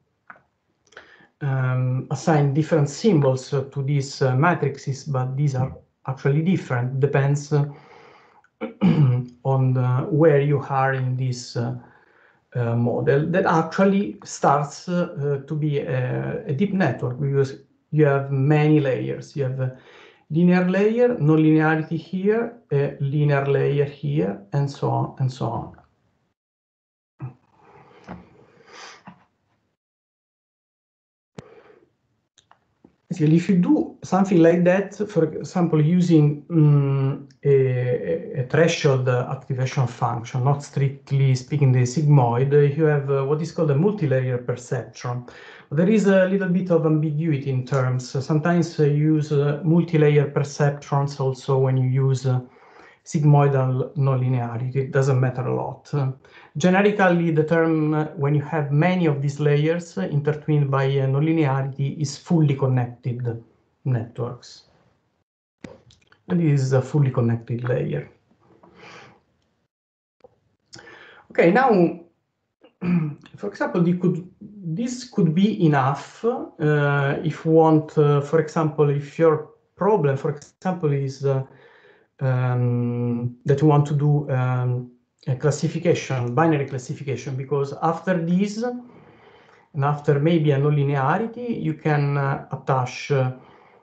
assign different symbols to these matrices, but these are actually different. Depends on where you are in this model that actually starts to be a deep network, because you have many layers. You have a linear layer, nonlinearity here, a linear layer here, and so on and so on. if you do something like that, for example, using a threshold activation function, not strictly speaking the sigmoid, you have what is called a multi-layer perceptron. There is a little bit of ambiguity in terms. Sometimes you use multi-layer perceptrons also when you use sigmoidal nonlinearity. It doesn't matter a lot. Generically, the term when you have many of these layers intertwined by nonlinearity is fully connected networks. And this is a fully connected layer. Okay, now, for example, this could be enough if you want, for example, if your problem, for example, is that you want to do a classification, binary classification, because after this, and after maybe a nonlinearity, you can attach a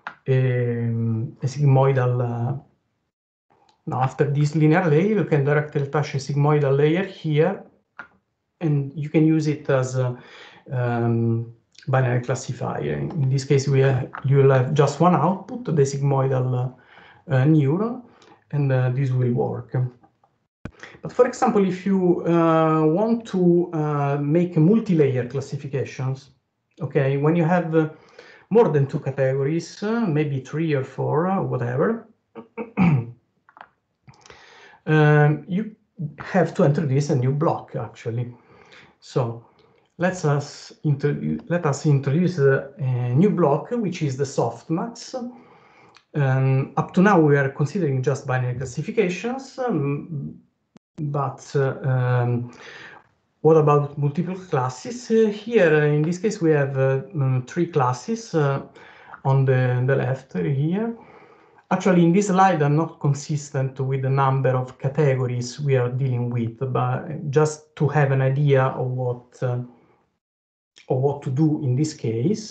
sigmoidal. Now, after this linear layer, you can directly attach a sigmoidal layer here, and you can use it as a binary classifier. In this case, you will have just one output, the sigmoidal neuron, and this will work. But for example, if you want to make multi-layer classifications, okay, when you have more than 2 categories, maybe 3 or 4, whatever, you have to introduce a new block, actually. So let us introduce a new block, which is the softmax. Up to now, we are considering just binary classifications, but what about multiple classes? Here, in this case, we have 3 classes on the left here. Actually, in this slide, I'm not consistent with the number of categories we are dealing with, but just to have an idea of what to do in this case.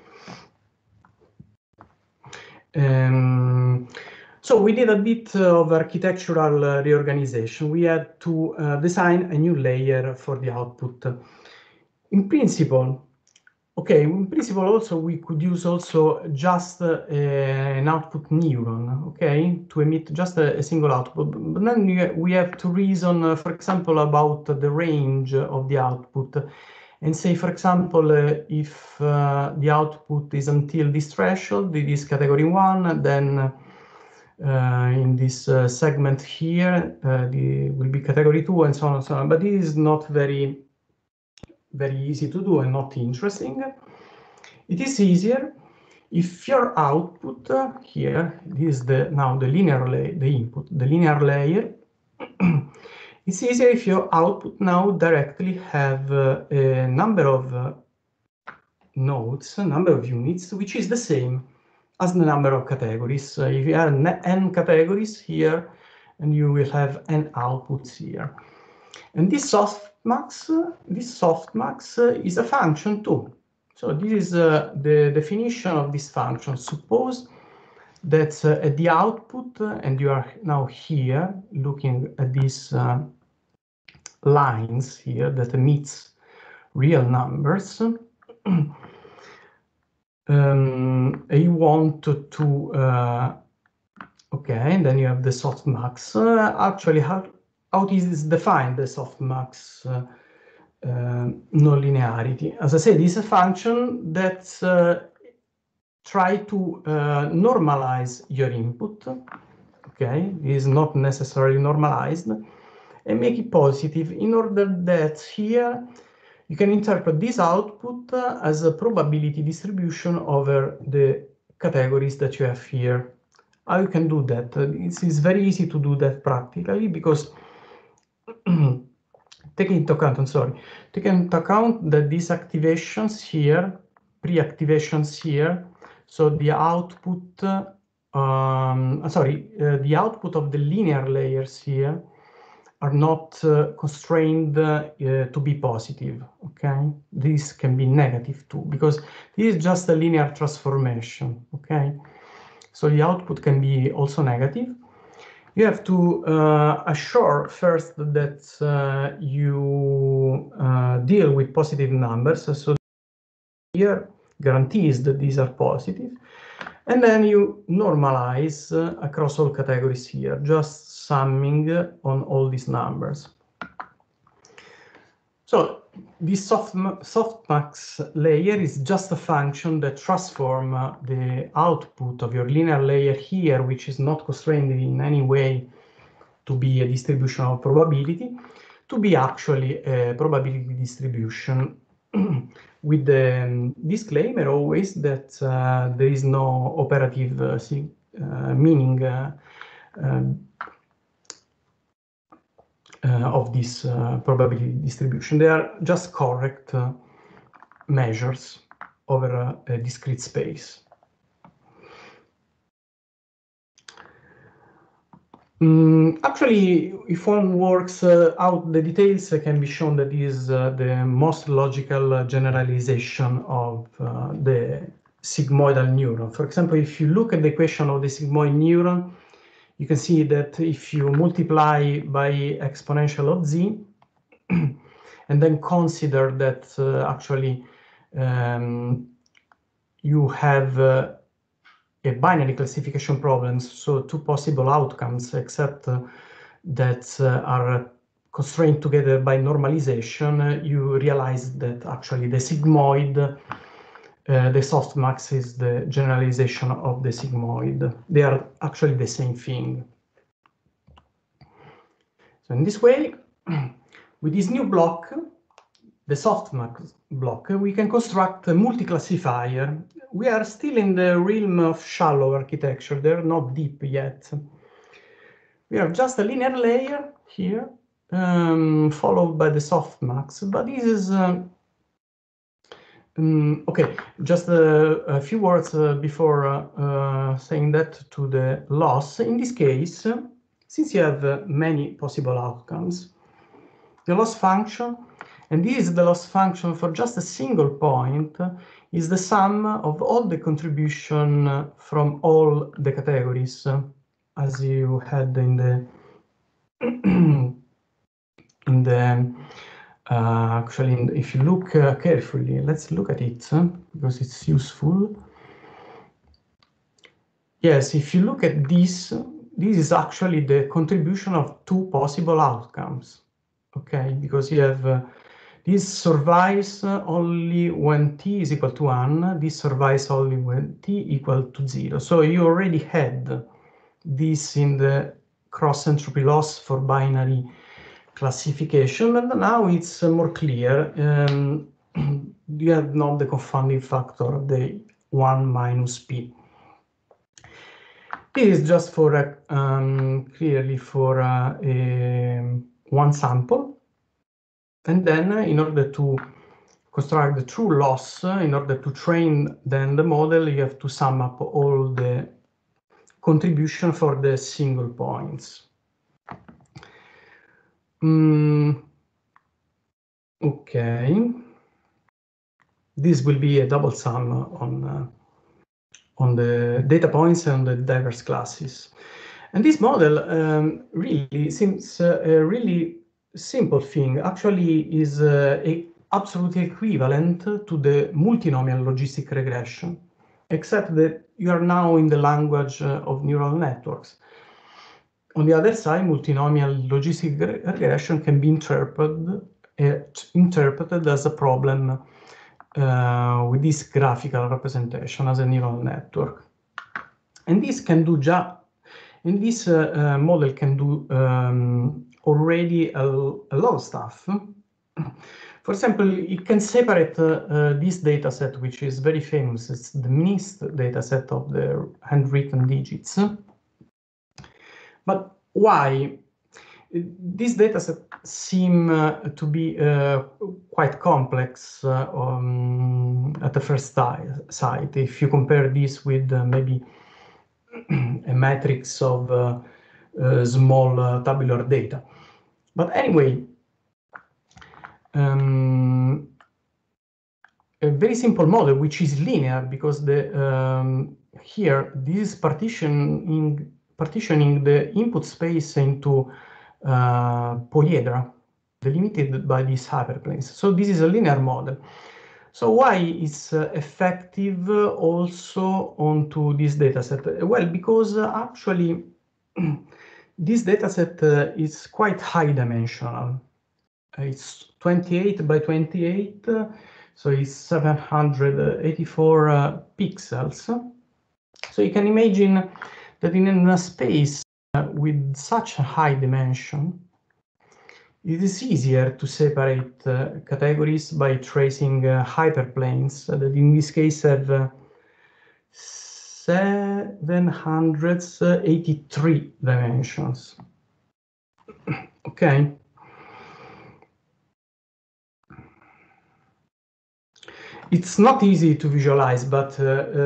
So we did a bit of architectural reorganization. We had to design a new layer for the output. In principle, okay, in principle also we could use also just an output neuron, okay, to emit just a single output. But then we have to reason, for example, about the range of the output. And say, for example, if the output is until this threshold, it is category 1, then in this segment here, will be category 2, and so on and so on. But this is not very easy to do and not interesting. It is easier if your output here, this is now the linear layer, the input, the linear layer. It's easier if your output now directly have a number of nodes, a number of units, which is the same as the number of categories. If you have n categories here, and you will have n outputs here. And this softmax is a function too. So this is the definition of this function. Suppose that at the output, and you are now here looking at these lines here that emits real numbers. You want to okay, and then you have the softmax. Actually, how is this defined, the softmax nonlinearity? As I said, it's a function that try to normalize your input. Okay, it is not necessarily normalized, and make it positive in order that here you can interpret this output as a probability distribution over the categories that you have here. How you can do that? It is very easy to do that practically, because take into account that these activations here, pre-activations here, so the output, the output of the linear layers here are not constrained to be positive, okay? This can be negative too, because this is just a linear transformation, okay? So the output can be also negative. You have to assure first that you deal with positive numbers. So here guarantees that these are positive. And then you normalize across all categories here, just summing on all these numbers. So this softmax layer is just a function that transforms the output of your linear layer here, which is not constrained in any way to be a distribution of probability, to be actually a probability distribution with the disclaimer always that there is no operative meaning of this probability distribution. They are just correct measures over a discrete space. Actually, if one works out the details, it can be shown that this is the most logical generalization of the sigmoidal neuron. For example, if you look at the equation of the sigmoid neuron, you can see that if you multiply by exponential of z, and then consider that actually you have a binary classification problems, so two possible outcomes, except that are constrained together by normalization, you realize that actually the sigmoid, the softmax is the generalization of the sigmoid. They are actually the same thing. So in this way, with this new block, the softmax block, we can construct a multi-classifier. We are still in the realm of shallow architecture. They're not deep yet. We have just a linear layer here, followed by the softmax, but this is okay, just a few words before saying that to the loss. In this case, since you have many possible outcomes, the loss function, and this is the loss function for just a single point, is the sum of all the contribution from all the categories, as you had in the actually, if you look carefully, let's look at it because it's useful. Yes, if you look at this, this is actually the contribution of two possible outcomes. Okay, because you have this survives only when t is equal to 1. This survives only when t equal to 0. So you already had this in the cross entropy loss for binary classification, and now it's more clear. You have not the confounding factor of the 1 minus p. This is just for clearly for one sample, and then in order to construct the true loss, in order to train then the model, you have to sum up all the contribution for the single points. Okay, this will be a double sum on the data points and the diverse classes. And this model really seems a really simple thing. Actually is absolutely equivalent to the multinomial logistic regression, except that you are now in the language of neural networks. On the other side, multinomial logistic regression can be interpreted as a problem with this graphical representation as a neural network. And this can do this model can do already a lot of stuff. For example, it can separate this data set, which is very famous. It's the MNIST data set of the handwritten digits. But why? These data sets seem to be quite complex at the first sight. If you compare this with maybe a matrix of small tabular data. But anyway, a very simple model, which is linear, because the here this is partitioning the input space into poiedra delimited by these hyperplanes. So this is a linear model. So why is effective also onto this dataset? Well, because actually this dataset is quite high dimensional. It's 28 by 28, so it's 784 pixels. So you can imagine that in a space with such a high dimension, it is easier to separate categories by tracing hyperplanes that in this case have 783 dimensions. Okay. It's not easy to visualize, but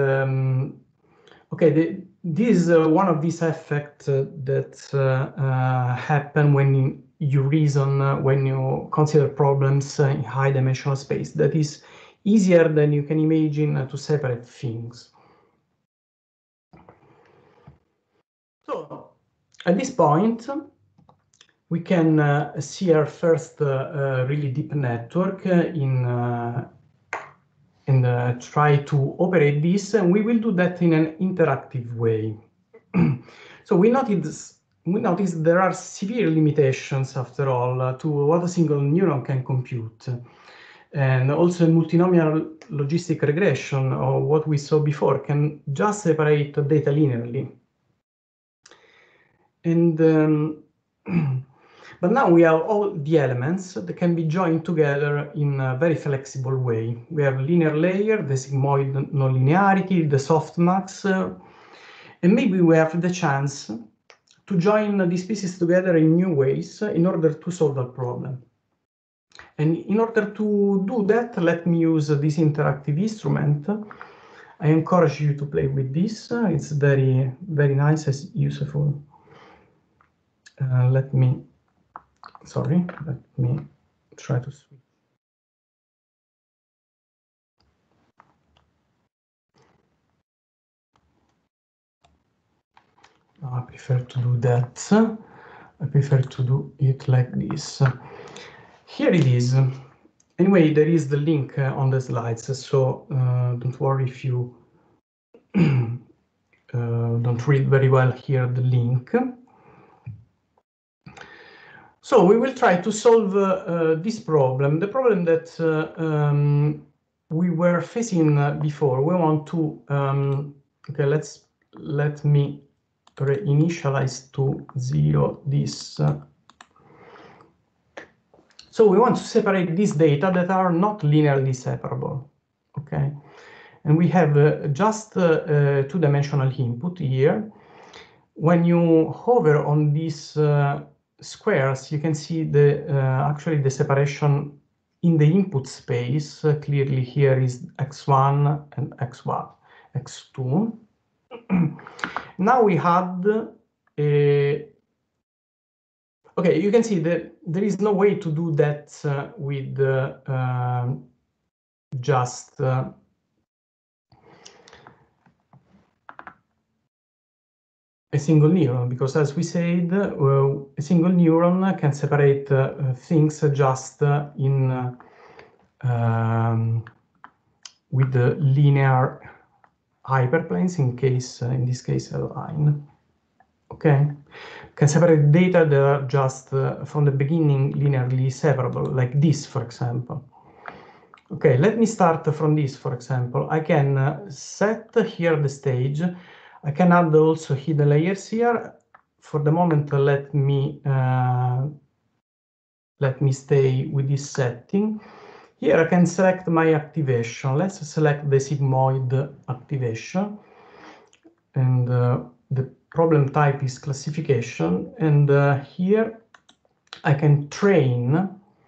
okay, this is one of these effects that happen when you reason, when you consider problems in high dimensional space. That is easier than you can imagine to separate things. So at this point, we can see our first really deep network and try to operate this, and we will do that in an interactive way. So we notice there are severe limitations, after all, to what a single neuron can compute. And also multinomial logistic regression, or what we saw before, can just separate data linearly. And but now we have all the elements that can be joined together in a very flexible way. We have linear layer, the sigmoid nonlinearity, the softmax, and maybe we have the chance to join these pieces together in new ways in order to solve a problem. And in order to do that, let me use this interactive instrument. I encourage you to play with this. It's very, very nice and useful. Let me try to switch. I prefer to do that. I prefer to do it like this. Here it is. Anyway, there is the link on the slides, so don't worry if you don't read very well here the link. So we will try to solve this problem, the problem that we were facing before. We want to, okay, let me reinitialize to 0 this. So we want to separate these data that are not linearly separable, okay? And we have just two-dimensional input here. When you hover on these squares, you can see the actually the separation in the input space. Clearly here is x1 and x1, x2. Now we had a... Okay, you can see that there is no way to do that with just a single neuron, because as we said, a single neuron can separate things just in with the linear hyperplanes, in this case a line. Okay, can separate data that are just from the beginning linearly separable, like this, for example. Okay, let me start from this, for example. I can set here the stage. I can add also hidden layers here. For the moment, let me stay with this setting. Here I can select my activation. Let's select the sigmoid activation, and the problem type is classification. And here I can train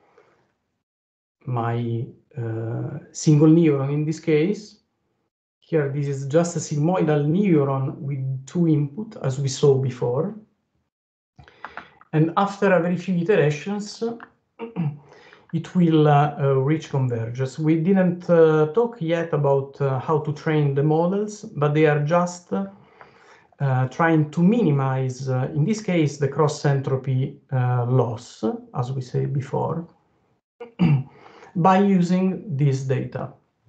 my single neuron in this case. Here, this is just a sigmoidal neuron with two inputs, as we saw before. And after a very few iterations, it will reach convergence. We didn't talk yet about how to train the models, but they are just trying to minimize, in this case, the cross-entropy loss, as we said before, by using this data.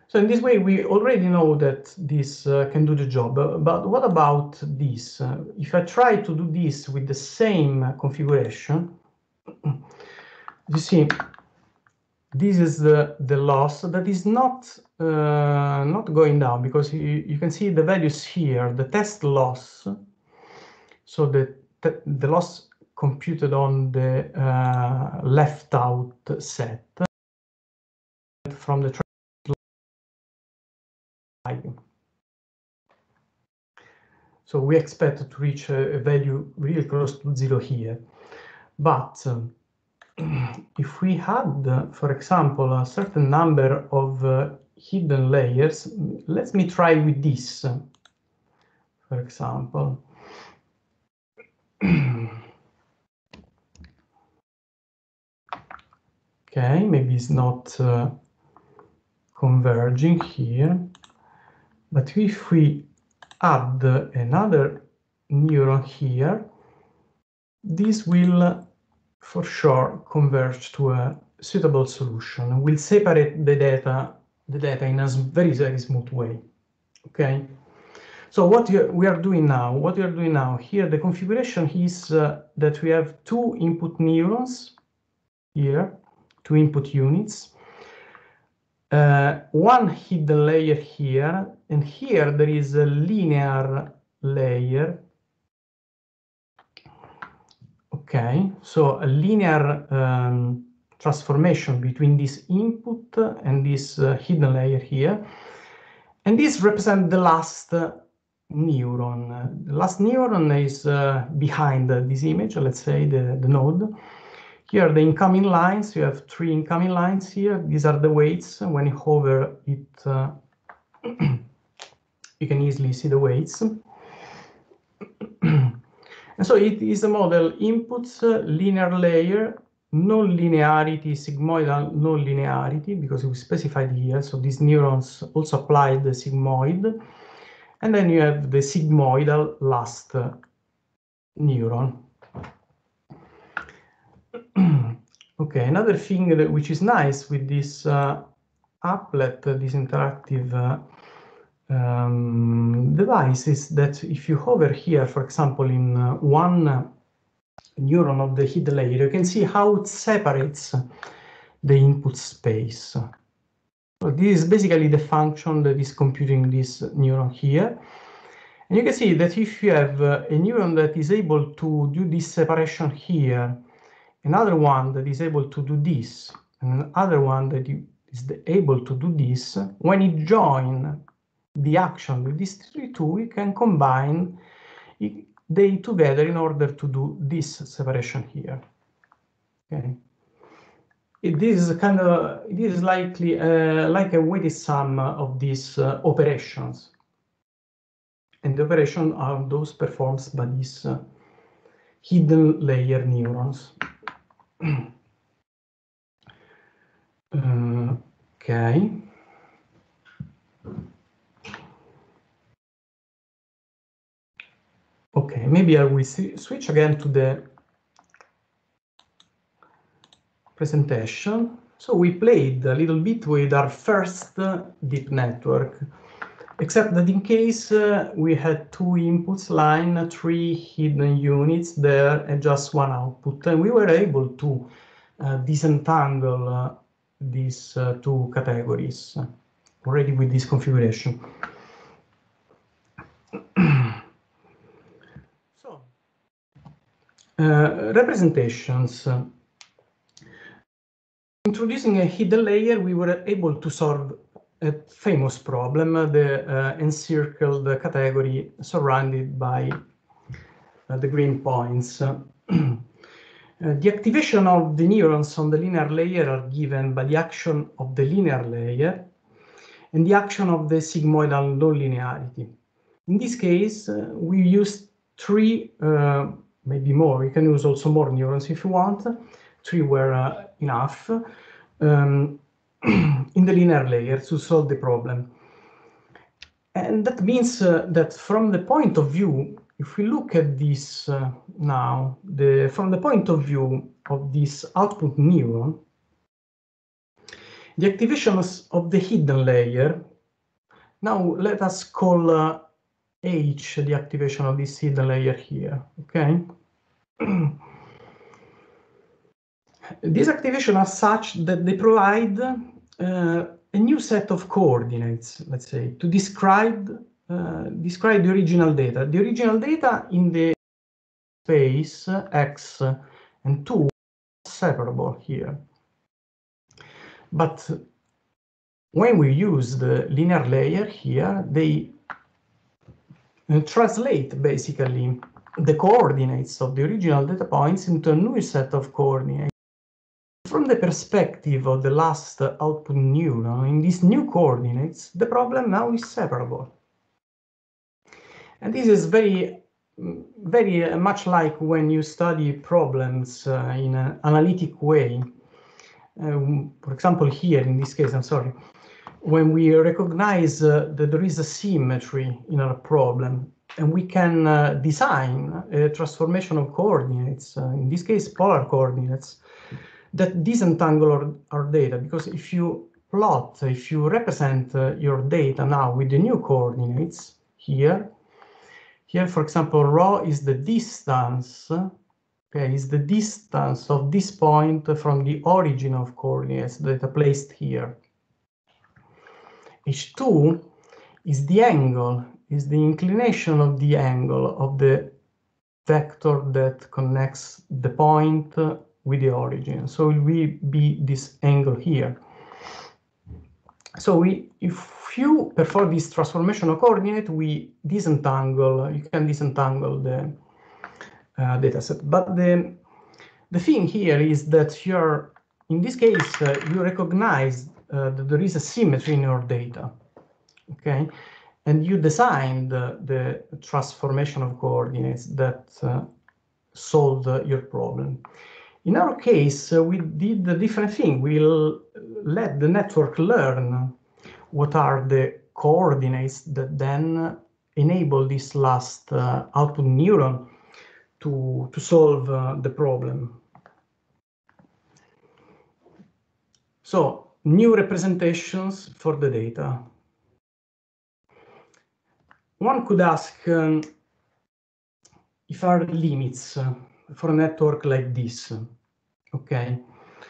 So in this way, we already know that this can do the job. But what about this? If I try to do this with the same configuration, you see, this is the loss that is not going down, because you can see the values here, the test loss. So the loss computed on the left out set from the value. So we expect to reach a value really close to 0 here. But if we had, for example, a certain number of hidden layers, let me try with this, for example. Okay, maybe it's not converging here, but if we add another neuron here, this will for sure converge to a suitable solution. We'll separate the data in a very, very smooth way. Okay. So what we are doing now, here, the configuration is that we have 2 input neurons here, 2 input units, 1 hidden layer here, and here there is a linear layer. Okay, so a linear transformation between this input and this hidden layer here. And this represents the last neuron. The last neuron is behind this image, let's say the node. Here are the incoming lines. You have 3 incoming lines here. These are the weights. When you hover it, you can easily see the weights. And so it is a model inputs, linear layer, non-linearity, sigmoidal non-linearity, because we specified here. So these neurons also apply the sigmoid. And then you have the sigmoidal last neuron. Okay, another thing which is nice with this applet, this interactive device, is that if you hover here, for example, in one neuron of the hidden layer, you can see how it separates the input space. So this is basically the function that is computing this neuron here. And you can see that if you have a neuron that is able to do this separation here, another one that is able to do this, and another one that is able to do this, when you join the action with these 2, we can combine they together in order to do this separation here. Okay. This is likely like a weighted sum of these operations, and the operation are those performed by these hidden layer neurons. Okay. Okay, maybe I will switch again to the presentation. So we played a little bit with our first deep network, except that in case we had 2 inputs line, 3 hidden units there, and just 1 output, and we were able to disentangle these 2 categories already with this configuration. So, representations. Introducing a hidden layer, we were able to solve a famous problem, the encircled category surrounded by the green points. The activation of the neurons on the linear layer are given by the action of the linear layer and the action of the sigmoidal non-linearity. In this case, we use 3, maybe more. You can use also more neurons if you want. 3 were enough in the linear layer to solve the problem. And that means that from the point of view, if we look at this now, from the point of view of this output neuron, the activations of the hidden layer. Now let us call H the activation of this hidden layer here, okay? These activations are such that they provide a new set of coordinates, let's say, to describe the original data. The original data in the space X and 2 are separable here. But when we use the linear layer here, they translate basically the coordinates of the original data points into a new set of coordinates. From the perspective of the last output neuron, in these new coordinates, the problem now is separable. And this is very much like when you study problems in an analytic way. For example, here, in this case, I'm sorry, when we recognize that there is a symmetry in our problem, and we can design a transformation of coordinates, in this case, polar coordinates, that disentangle our data. Because if you represent your data now with the new coordinates here, for example, rho is the distance, okay, is the distance of this point from the origin of coordinates that are placed here. H2 is the angle, is the inclination of the angle of the vector that connects the point with the origin. So it will be this angle here. So if you perform this transformation of coordinate, we disentangle, you can disentangle the data set. But the thing here is that in this case, you recognize that there is a symmetry in your data, okay? And you designed the transformation of coordinates that solved your problem. In our case, we did a different thing. We'll let the network learn what are the coordinates that then enable this last output neuron to solve the problem. So, new representations for the data. One could ask if there are limits for a network like this, okay?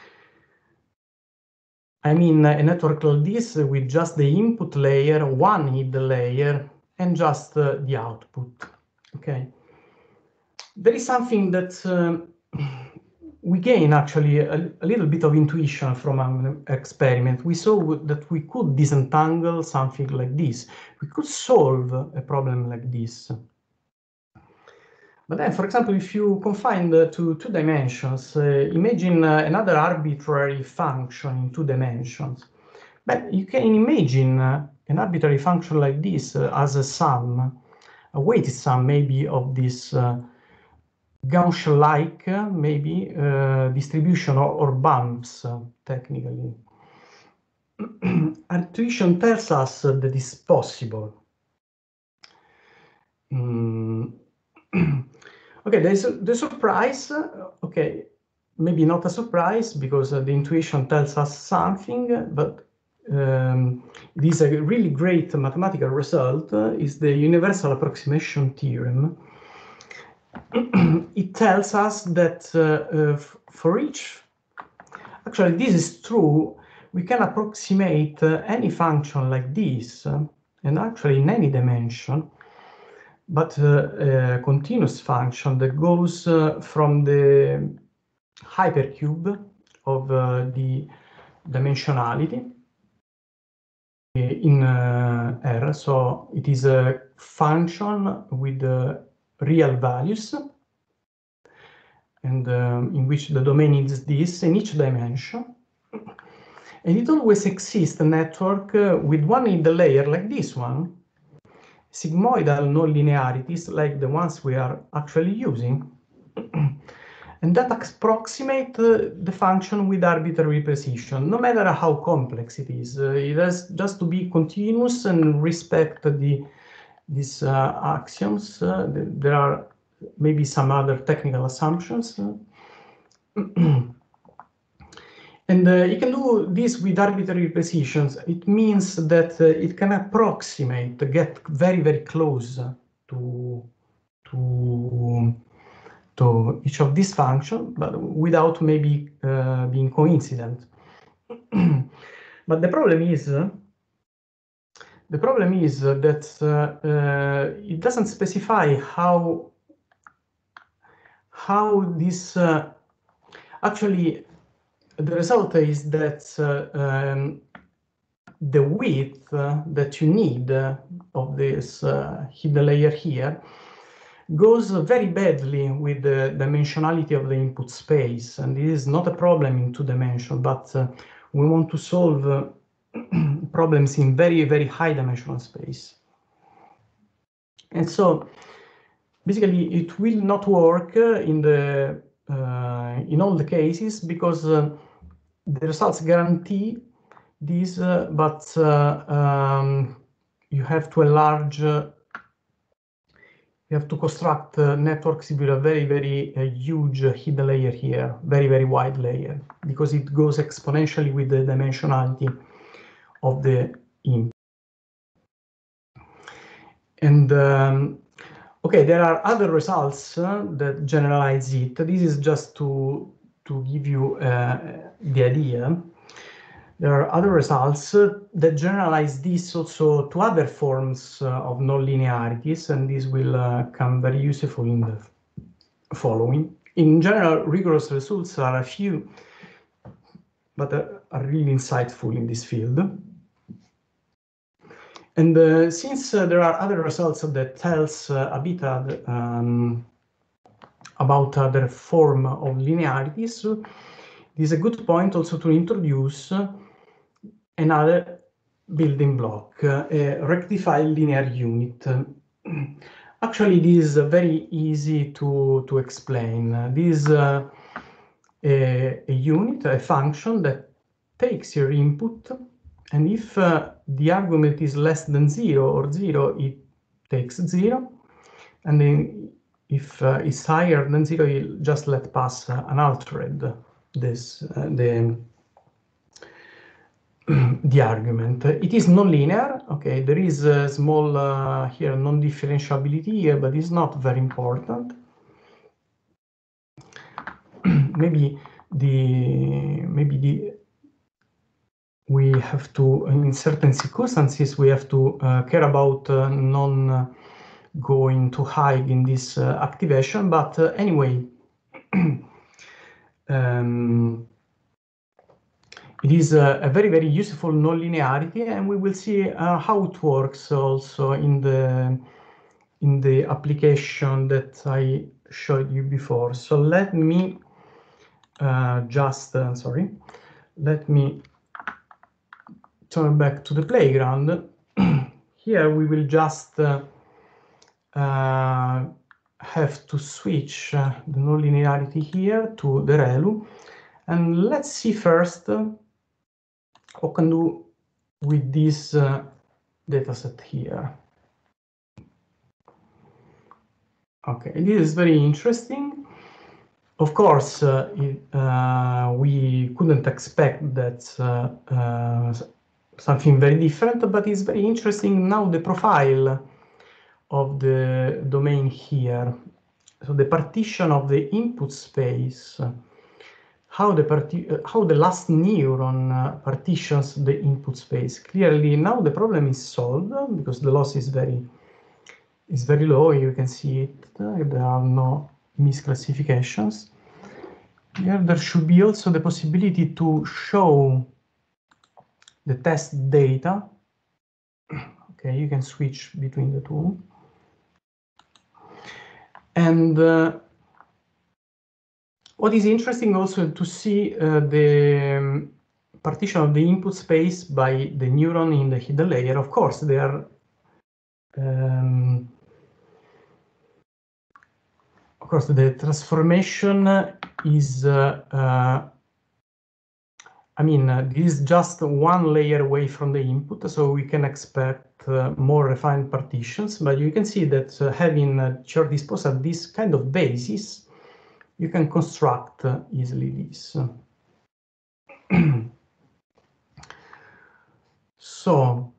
I mean, a network like this with just the input layer, one hidden layer, and just the output, okay? There is something that we gain actually a little bit of intuition from an experiment. We saw that we could disentangle something like this. We could solve a problem like this. But then, for example, if you confine to 2 dimensions, imagine another arbitrary function in 2 dimensions. But you can imagine an arbitrary function like this as a sum, a weighted sum maybe of this Gaussian-like maybe distribution or bumps, technically. Intuition tells us that it's possible. Okay, there's the surprise. Okay, maybe not a surprise because the intuition tells us something, but it is a really great mathematical result. Is the universal approximation theorem. It tells us that for each, actually this is true, we can approximate any function like this, and actually in any dimension, but a continuous function that goes from the hypercube of the dimensionality in R. So it is a function with real values, and in which the domain is this in each dimension. And it always exists a network with one hidden layer like this one, sigmoidal nonlinearities like the ones we are actually using, and that approximate the function with arbitrary precision, no matter how complex it is. It has just to be continuous and respect these axioms. There are maybe some other technical assumptions. And you can do this with arbitrary precisions. It means that it can approximate, get very, very close to each of these functions, but without maybe being coincident. But the problem is that it doesn't specify how this actually. The result is that the width that you need of this hidden layer here goes very badly with the dimensionality of the input space, and this is not a problem in 2 dimension, but we want to solve problems in very, very high dimensional space. And so basically it will not work in all the cases, because the results guarantee this, but you have to enlarge, you have to construct networks with a very, very huge hidden layer here, very, very wide layer, because it goes exponentially with the dimensionality of the input. And okay, there are other results that generalize it. This is just to give you the idea. There are other results that generalize this also to other forms of nonlinearities, and this will come very useful in the following. In general, rigorous results are a few, but are really insightful in this field. And since there are other results that tells a bit about other form of linearities, this is a good point also to introduce another building block, a rectified linear unit. Actually, this is very easy to explain. This is a unit, a function that takes your input, and if the argument is less than 0 or 0, it takes 0, and then if it's higher than 0, you just let pass unaltered this the argument. It is nonlinear. Okay, there is a small here non-differentiability here, but it's not very important. maybe we have to, in certain circumstances, we have to care about non going too high in this activation, but anyway, it is a very, very useful nonlinearity, and we will see how it works also in the application that I showed you before. So let me let me turn back to the playground. Here we will just have to switch the nonlinearity here to the ReLU, and let's see first what can do with this dataset here. Okay, this is very interesting. Of course, we couldn't expect that something very different, but it's very interesting now the profile of the domain here. So the partition of the input space, how the last neuron partitions the input space. Clearly now the problem is solved because the loss is very low. You can see it. There are no misclassifications. Here there should be also the possibility to show the test data. Okay, you can switch between the two. And what is interesting also to see the partition of the input space by the neuron in the hidden layer. Of course, they are of course the transformation is I mean, this is just one layer away from the input, so we can expect more refined partitions, but you can see that having at your disposal this kind of basis, you can construct easily this. So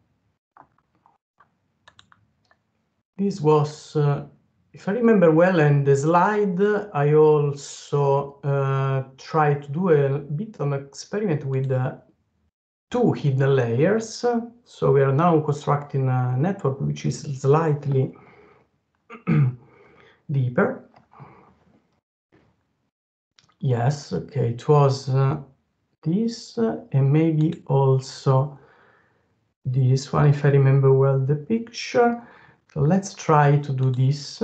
this was, if I remember well, in the slide, I also tried to do a bit of an experiment with 2 hidden layers. So we are now constructing a network which is slightly deeper. Yes, okay, it was this and maybe also this one, if I remember well the picture. So let's try to do this.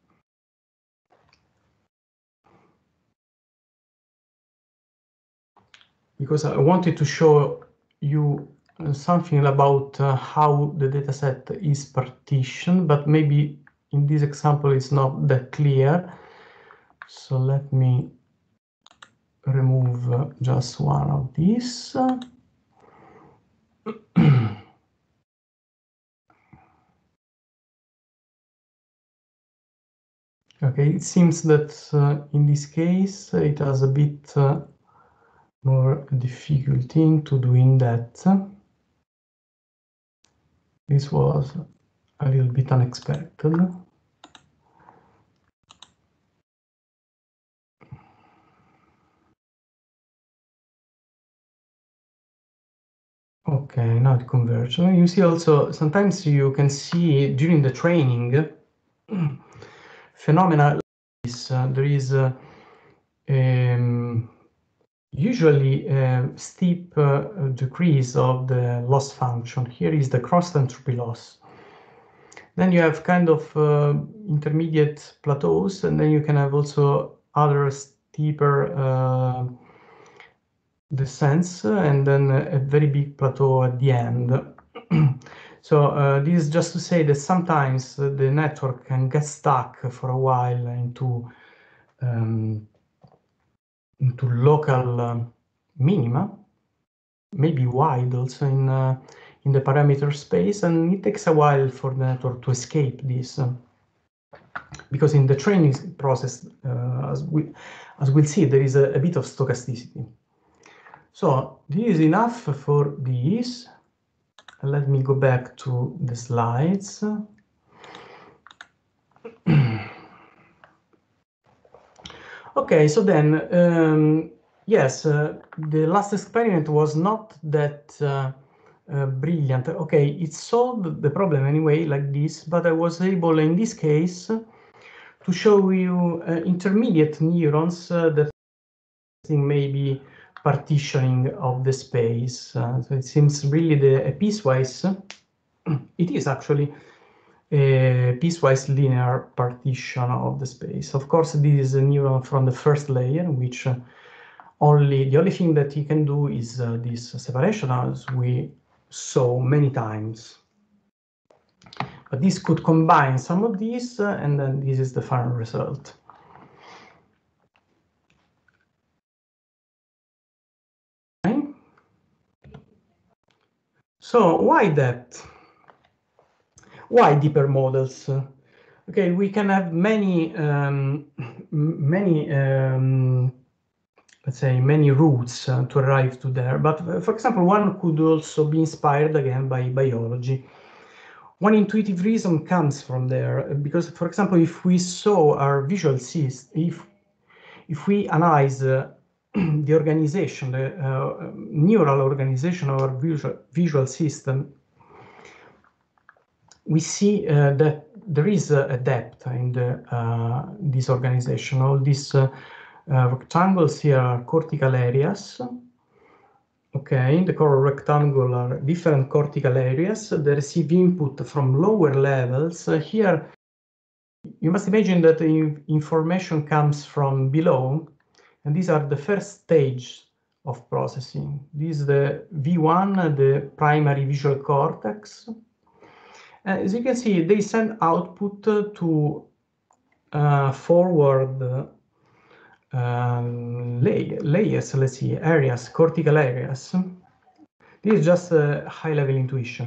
Because I wanted to show you something about how the dataset is partitioned, but maybe in this example it's not that clear. So let me remove just one of these. Okay, it seems that in this case it has a bit more difficulty into doing that. This was a little bit unexpected. Okay, now it converged. You see also, sometimes you can see during the training phenomena like this. There is usually a steep decrease of the loss function. Here is the cross entropy loss. Then you have kind of intermediate plateaus, and then you can have also other steeper descents, and then a very big plateau at the end. So this is just to say that sometimes the network can get stuck for a while into local minima, maybe wide also in the parameter space, and it takes a while for the network to escape this. Because in the training process, as we'll see, there is a bit of stochasticity. So this is enough for this. Let me go back to the slides. Okay, so then, yes, the last experiment was not that brilliant. Okay, it solved the problem anyway, like this, but I was able, in this case, to show you intermediate neurons that maybe partitioning of the space. So it seems really a piecewise, it is actually a piecewise linear partition of the space. Of course, this is a neuron from the first layer, which the only thing that he can do is this separation, as we saw many times. But this could combine some of these, and then this is the final result. So why that? Why deeper models? Okay, we can have many let's say many routes to arrive to there. But for example, one could also be inspired again by biology. One intuitive reason comes from there, because, for example, if we saw our visual system, if we analyze the organization, the neural organization of our visual system, we see that there is a depth in this organization. All these rectangles here are cortical areas. Okay, the core rectangle are different cortical areas that receive input from lower levels. Here, you must imagine that the information comes from below, and these are the first stage of processing. This is the V1, the primary visual cortex. As you can see, they send output to forward layers, let's see, areas, cortical areas. This is just a high-level intuition.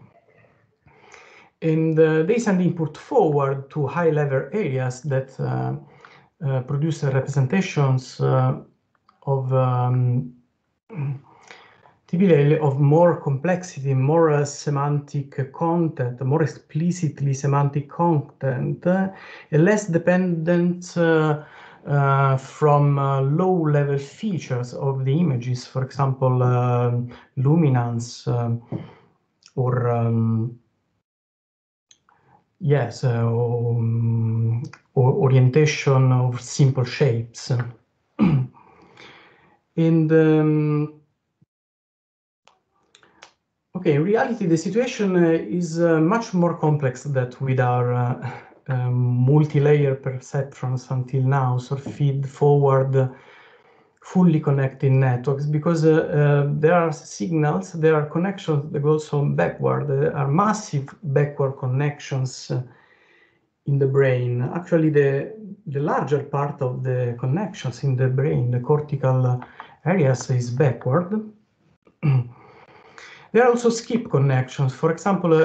And they send input forward to high-level areas that produce representations of typically of more complexity, more semantic content, more explicitly semantic content, less dependent from low-level features of the images, for example, luminance or yes, or orientation of simple shapes. And okay, in reality, the situation is much more complex than with our multi-layer perceptions until now, so feed-forward, fully connected networks, because there are signals, there are connections that go also backward. There are massive backward connections in the brain. Actually, the larger part of the connections in the brain, the cortical areas, is backward. There are also skip connections. For example,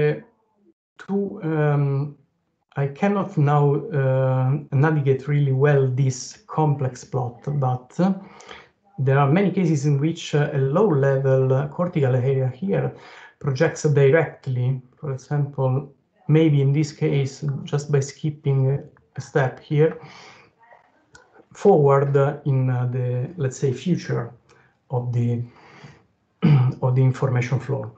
I cannot now navigate really well this complex plot, but there are many cases in which a low-level cortical area here projects directly. For example, maybe in this case, just by skipping a step here, forward in the, let's say, future of the of the information flow.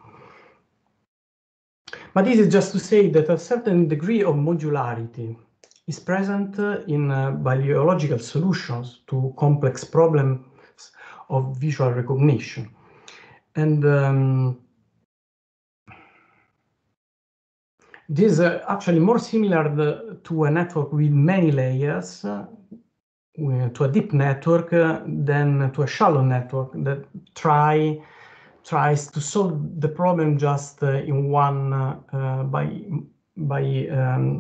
But this is just to say that a certain degree of modularity is present in biological solutions to complex problems of visual recognition. And this is actually more similar to a network with many layers, to a deep network, than to a shallow network that tries to solve the problem just in one by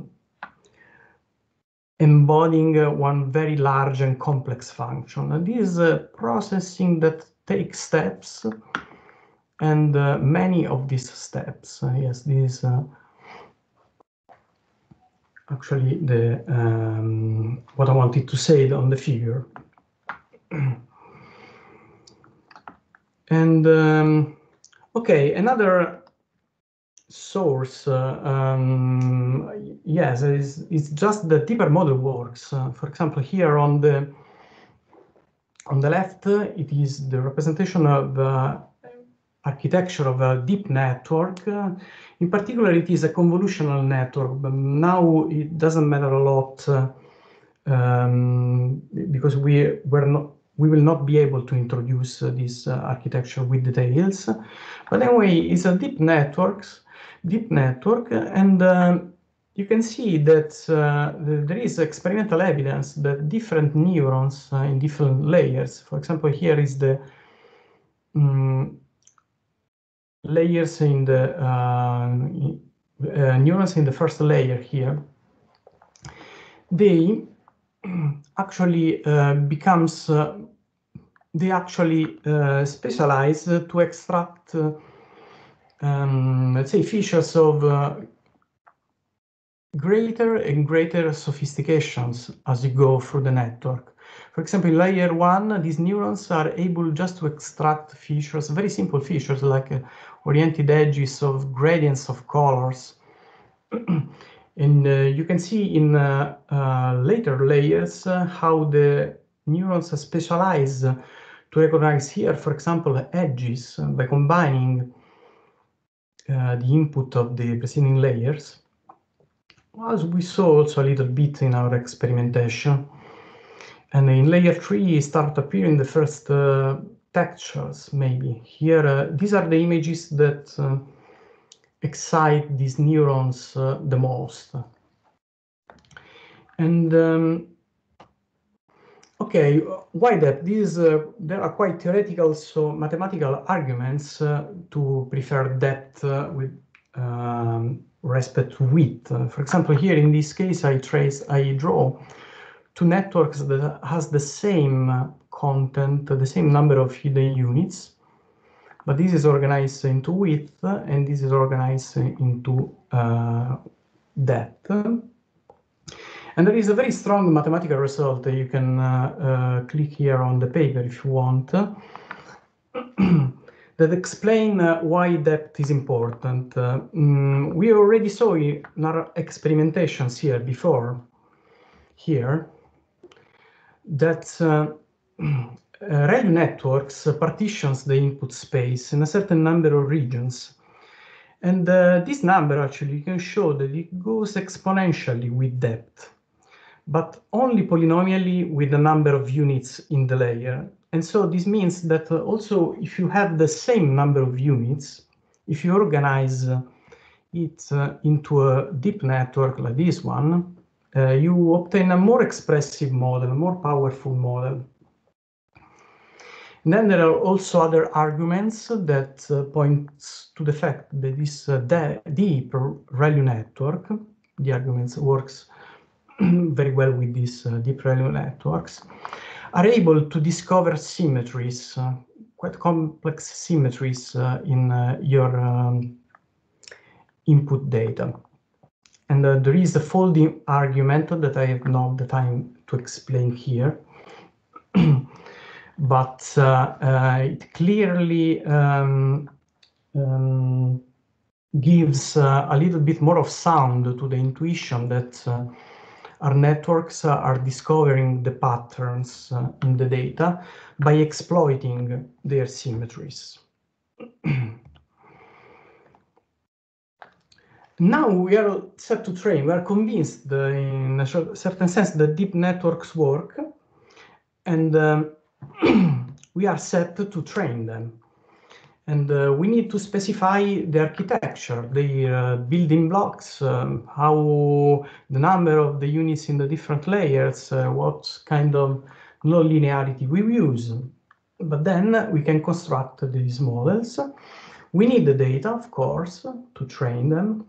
embodying one very large and complex function. And this is processing that takes steps, and many of these steps, yes, this actually the what I wanted to say on the figure. And okay, another source, yes, it's just the deeper model works. For example, here on the left, it is the representation of architecture of a deep network. In particular, it is a convolutional network, but now it doesn't matter a lot because we will not be able to introduce this architecture with details. But anyway, it's a deep network, and you can see that there is experimental evidence that different neurons in different layers, for example, here is the layers in the neurons in the first layer here, they actually specialize to extract let's say features of greater and greater sophistications as you go through the network. For example, in layer 1, these neurons are able just to extract features, very simple features like oriented edges of gradients of colors. And you can see in later layers how the neurons specialize to recognize here, for example, edges by combining the input of the preceding layers, as we saw also a little bit in our experimentation. And in layer 3 start appearing the first textures, maybe. Here, these are the images that excite these neurons the most. And okay, why that? There are quite theoretical, so mathematical arguments to prefer depth with respect to width. For example, here in this case, I draw two networks that has the same content, the same number of hidden units, but this is organized into width and this is organized into depth. And there is a very strong mathematical result. You can click here on the paper if you want. that explain why depth is important. We already saw in our experimentations here before, that ReLU networks partitions the input space in a certain number of regions. And this number actually you can show that it goes exponentially with depth, but only polynomially with the number of units in the layer. And so this means that also if you have the same number of units, if you organize it into a deep network like this one, you obtain a more expressive model, a more powerful model. And then there are also other arguments that points to the fact that this deep ReLU network, the arguments works very well with these deep ReLU networks, are able to discover symmetries, quite complex symmetries in your input data. And there is a folding argument that I have not the time to explain here. But it clearly gives a little bit more of sound to the intuition that our networks are discovering the patterns in the data by exploiting their symmetries. Now we are set to train. We are convinced in a certain sense that deep networks work, and we are set to train them. And we need to specify the architecture, the building blocks, how the number of the units in the different layers, what kind of non-linearity we use. But then we can construct these models. We need the data, of course, to train them.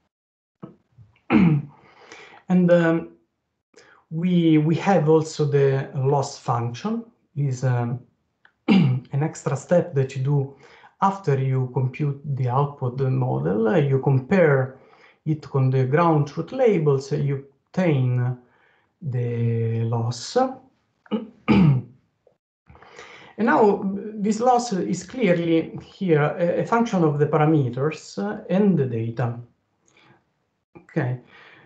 And we have also the loss function, is an extra step that you do after you compute the output model. You compare it on the ground truth labels, you obtain the loss. And now this loss is clearly here a function of the parameters and the data. Okay.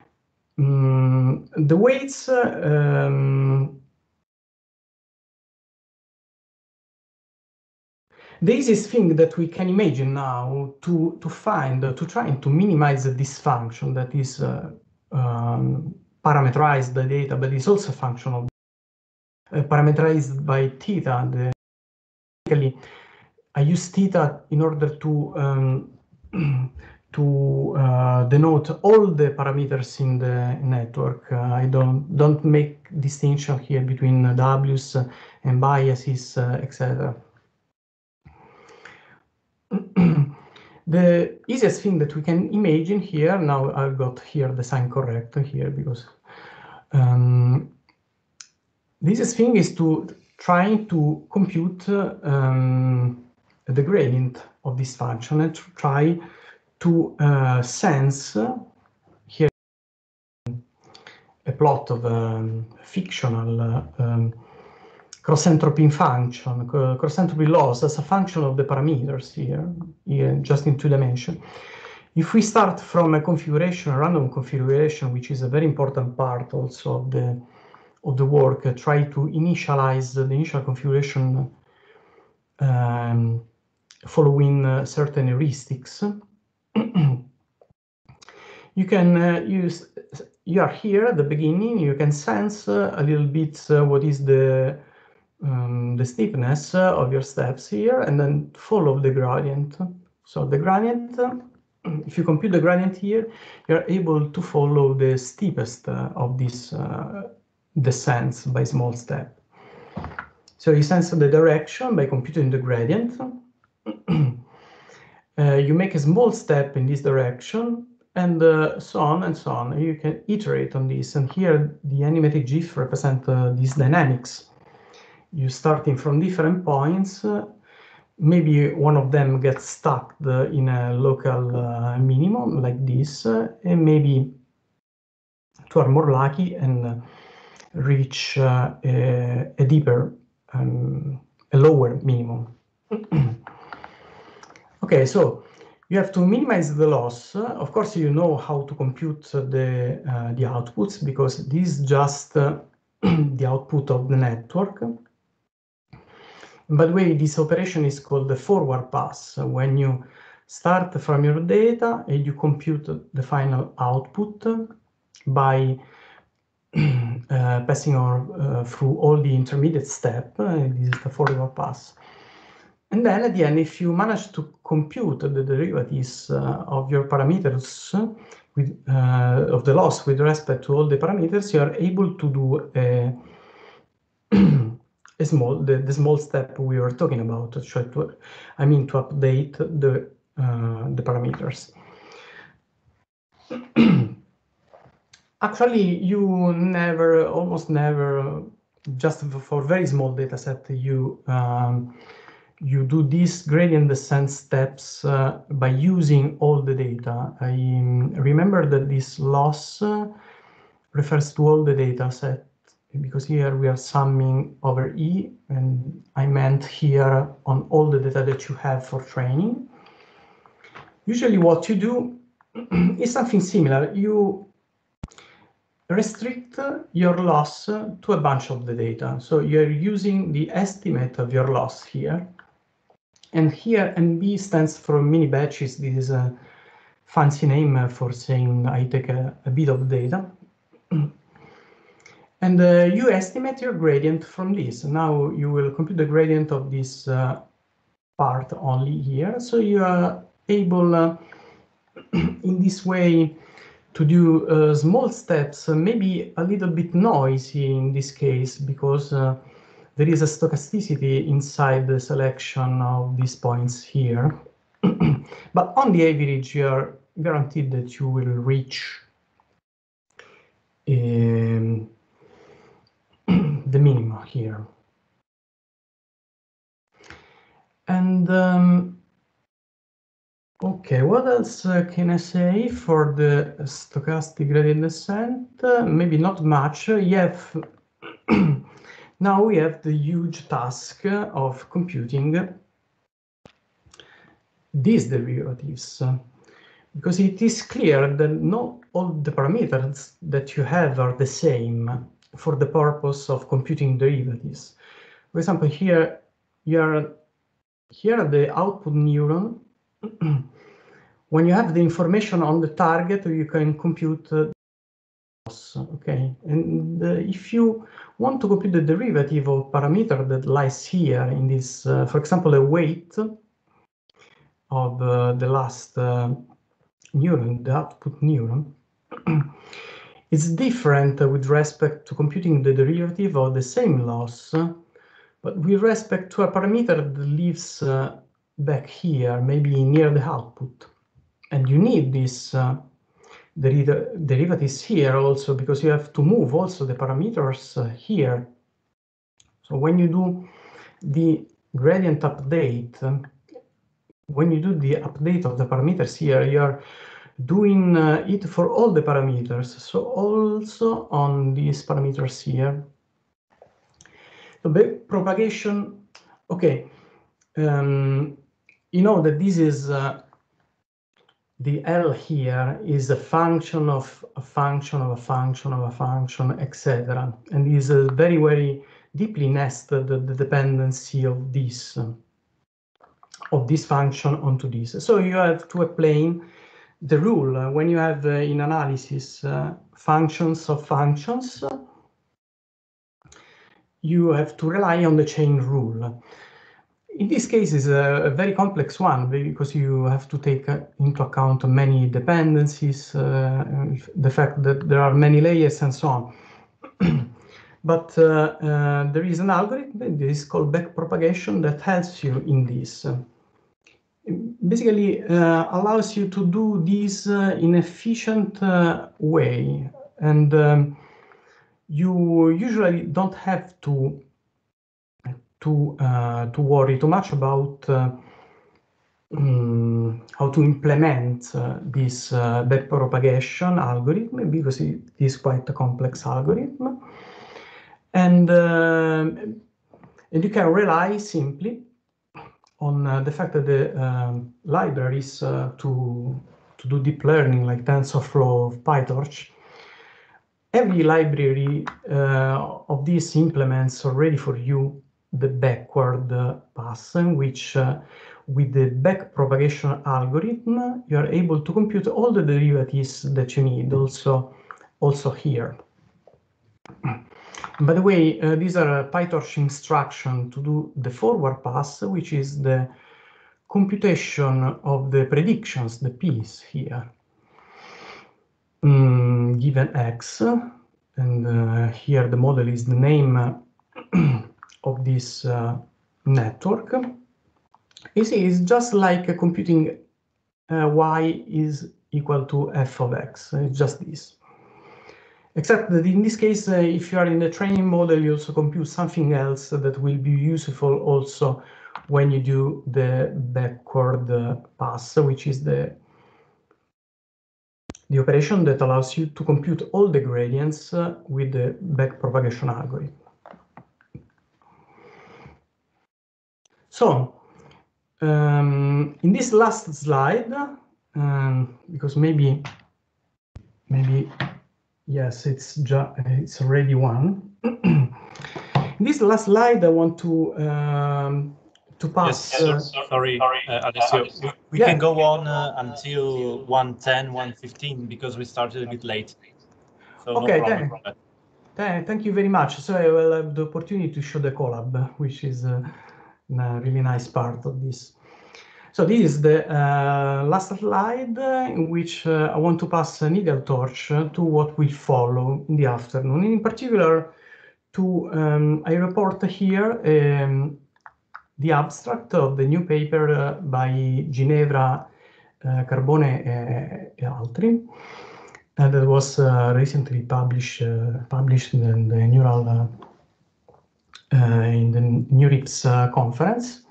The weights the easiest thing that we can imagine now to try to minimize this function that is parameterized the data, but is also functional, parameterized by theta. I use theta in order to denote all the parameters in the network. I don't make distinction here between W's and biases, etc. The easiest thing that we can imagine here, now I've got here the sign correct here because the easiest thing is to try to compute the gradient of this function and to try to sense here a plot of fictional cross-entropy function, cross-entropy loss as a function of the parameters here just in 2 dimensions. If we start from a configuration, a random configuration, which is a very important part also of the work, try to initialize the initial configuration following certain heuristics. You can you are here at the beginning, you can sense a little bit what is the steepness of your steps here, and then follow the gradient. So the gradient, if you compute the gradient here, you're able to follow the steepest of this descents by small step. So you sense the direction by computing the gradient. You make a small step in this direction, and so on and so on. You can iterate on this, and here the animated GIF represent these dynamics. You starting from different points, maybe one of them gets stuck in a local minimum like this, and maybe two are more lucky and reach a deeper, a lower minimum. Okay, so you have to minimize the loss. Of course, you know how to compute the outputs, because this is just the output of the network. By the way, this operation is called the forward pass. When you start from your data and you compute the final output by passing through all the intermediate steps, this is the forward pass. And then at the end, if you manage to compute the derivatives of your parameters of the loss with respect to all the parameters, you are able to do the small step we were talking about, to update the parameters. Actually, you almost never, just for very small data set, you do these gradient descent steps by using all the data. I remember that this loss refers to all the data set, because here we are summing over E, and I meant here on all the data that you have for training. Usually what you do is something similar. You restrict your loss to a bunch of the data. So you're using the estimate of your loss here. And here MB stands for mini batches. This is a fancy name for saying I take a bit of data. And you estimate your gradient from this. Now you will compute the gradient of this part only here. So you are able in this way to do small steps, maybe a little bit noisy in this case, because there is a stochasticity inside the selection of these points here. But on the average, you are guaranteed that you will reach the minima here. And okay, what else can I say for the stochastic gradient descent? Maybe not much. Now we have the huge task of computing these derivatives, because it is clear that not all the parameters that you have are the same for the purpose of computing derivatives. For example, here the output neuron. When you have the information on the target, you can compute loss. Okay, and if you want to compute the derivative of parameter that lies here in this, for example, a weight of the last neuron, the output neuron, it's different with respect to computing the derivative of the same loss, but with respect to a parameter that lives back here, maybe near the output. And you need this derivatives here also, because you have to move also the parameters here. So when you do the gradient update, when you do the update of the parameters here, you're doing it for all the parameters, so also on these parameters here. So backpropagation, okay, you know that this is the L here is a function of a function of a function of a function, etc. And is very, very deeply nested, the dependency of this function onto this. So you have to apply the rule when you have in analysis functions of functions. You have to rely on the chain rule. In this case, it's a very complex one, because you have to take into account many dependencies, the fact that there are many layers and so on. But there is an algorithm that is called backpropagation that helps you in this. Basically allows you to do this in an efficient way, and you usually don't have to worry too much about how to implement this backpropagation algorithm, because it is quite a complex algorithm, and you can rely simply on the fact that the libraries to do deep learning, like TensorFlow, PyTorch, every library of these implements already for you the backward pass, which with the backpropagation algorithm, you are able to compute all the derivatives that you need also here. By the way, these are PyTorch instructions to do the forward pass, which is the computation of the predictions, the P's here. Given X, and here the model is the name of this network. You see, it's just like computing Y is equal to f of X. It's just this. Except that in this case, if you are in the training model, you also compute something else that will be useful also when you do the backward pass, which is the operation that allows you to compute all the gradients with the backpropagation algorithm. So, in this last slide, because maybe yes, it's already one. In this last slide, I want to pass. Yes, sorry, Alessio. We can go on until 1:10, 1:15 because we started a bit late. So okay, no problem. Thank you very much. So I will have the opportunity to show the collab, which is a really nice part of this. So this is the last slide in which I want to pass a needle torch to what will follow in the afternoon. In particular, I report here the abstract of the new paper by Ginevra, Carbone e altri, that was recently published in the NeurIPS conference.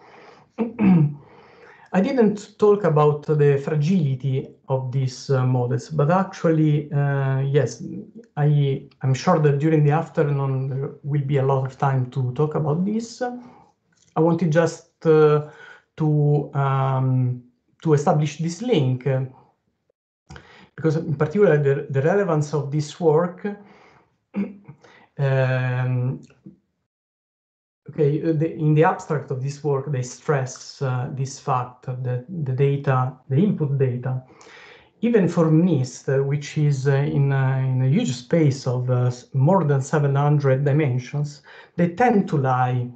I didn't talk about the fragility of these models, but actually, yes, I'm sure that during the afternoon there will be a lot of time to talk about this. I wanted just to establish this link because, in particular, the relevance of this work. In the abstract of this work, they stress this fact that the input data, even for MNIST, which is in a huge space of more than 700 dimensions, they tend to lie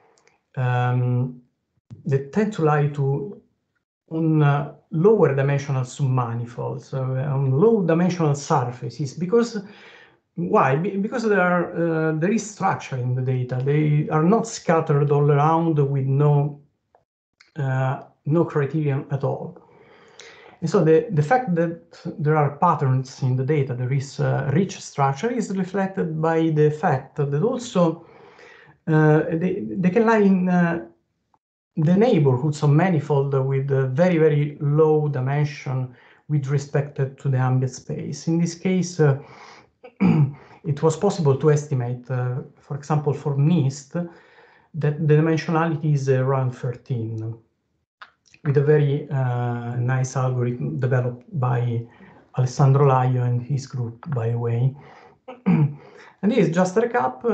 to on lower dimensional submanifolds, on low dimensional surfaces, because why? Because there is structure in the data. They are not scattered all around with no criterion at all. And so the fact that there are patterns in the data, there is rich structure, is reflected by the fact that also they can lie in the neighborhoods of manifold with a very, very low dimension with respect to the ambient space. In this case, it was possible to estimate, for example, for MNIST, that the dimensionality is around 13, with a very nice algorithm developed by Alessandro Laio and his group, by the way. And this is just a recap.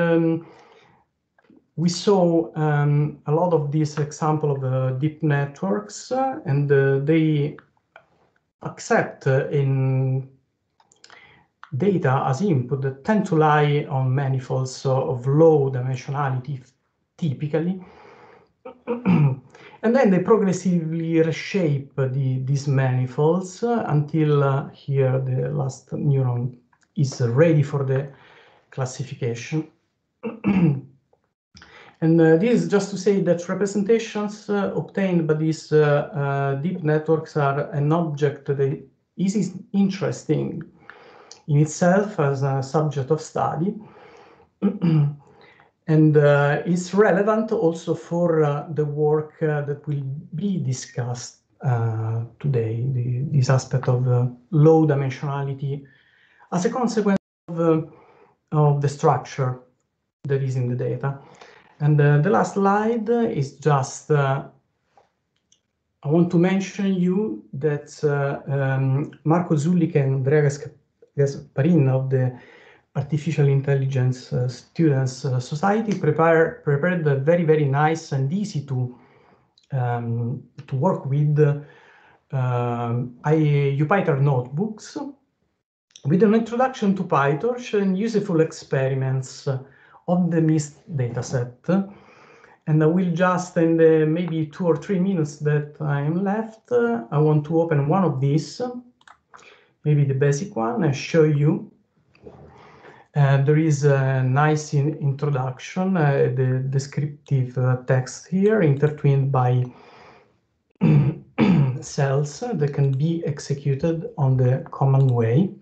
We saw a lot of these examples of deep networks, and they accept in data as input that tend to lie on manifolds of low dimensionality, typically. And then they progressively reshape these manifolds until here the last neuron is ready for the classification. And this is just to say that representations obtained by these deep networks are an object that is interesting in itself as a subject of study, and is relevant also for the work that will be discussed today, this aspect of low dimensionality as a consequence of the structure that is in the data. And the last slide is just I want to mention you that Marco Zullik and Andrea Gasparin of the Artificial Intelligence Students Society prepared a very nice and easy to work with UPython notebooks with an introduction to PyTorch and useful experiments on the MIST dataset. And I will just, in the maybe 2 or 3 minutes that I'm left, I want to open one of these, maybe the basic one, and show you. There is a nice introduction, the descriptive text here, intertwined by cells that can be executed on the common way.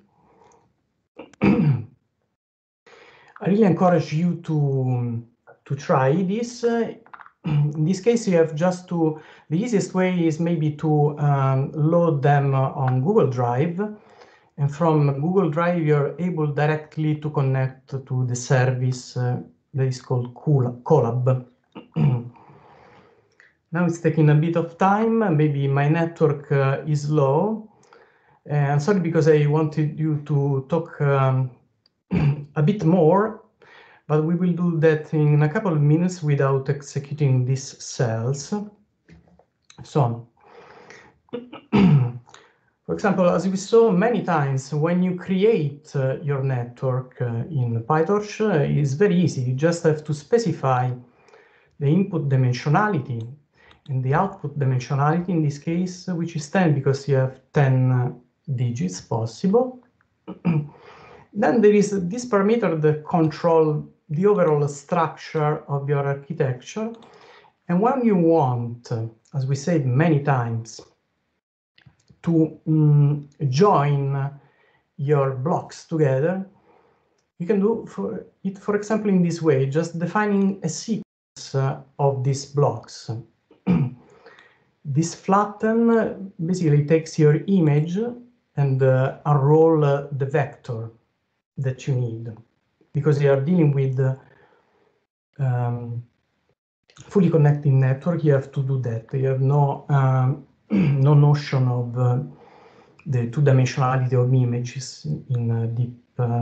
I really encourage you to try this. In this case, you have just to, the easiest way is maybe to load them on Google Drive. And from Google Drive, you're able directly to connect to the service that is called Colab. Now it's taking a bit of time. Maybe my network is low. I'm sorry, because I wanted you to talk a bit more, but we will do that in a couple of minutes without executing these cells. So, for example, as we saw many times, when you create your network in PyTorch, it's very easy. You just have to specify the input dimensionality and the output dimensionality, in this case, which is 10, because you have 10 digits possible. Then there is this parameter that controls the overall structure of your architecture. And when you want, as we said many times, to join your blocks together, you can do it, for example, in this way, just defining a sequence of these blocks. This flatten basically takes your image and unroll the vector that you need, because you are dealing with fully connected network. You have to do that. You have no no notion of the two-dimensionality of images in deep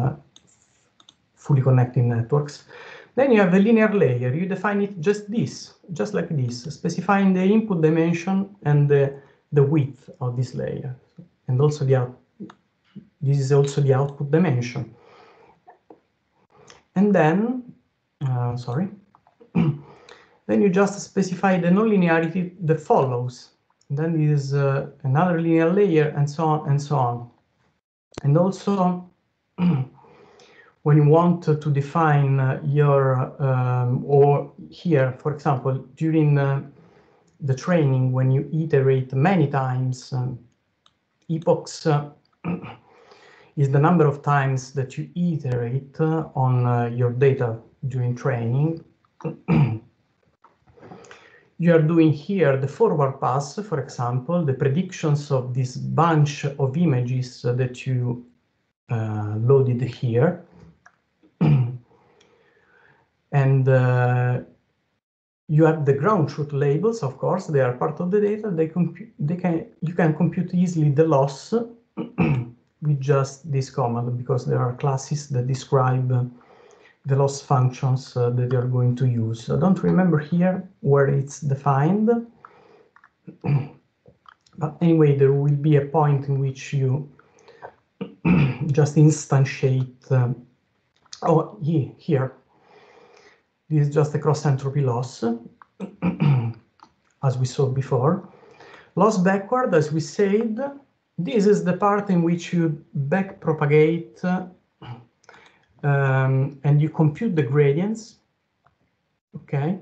fully connected networks. Then you have a linear layer. You define it just like this, specifying the input dimension and the width of this layer, and also this is also the output dimension. And then, then you just specify the nonlinearity that follows. Then is another linear layer, and so on and so on. And also, when you want to define your, or here, for example, during the training, when you iterate many times, epochs is the number of times that you iterate on your data during training. You are doing here the forward pass, for example, the predictions of this bunch of images that you loaded here. And you have the ground truth labels, of course, they are part of the data. You can compute easily the loss with just this command, because there are classes that describe the loss functions that you are going to use. I don't remember here where it's defined, but anyway, there will be a point in which you just instantiate, here. This is just a cross entropy loss, as we saw before. Loss backward, as we said, this is the part in which you backpropagate and you compute the gradients. Okay.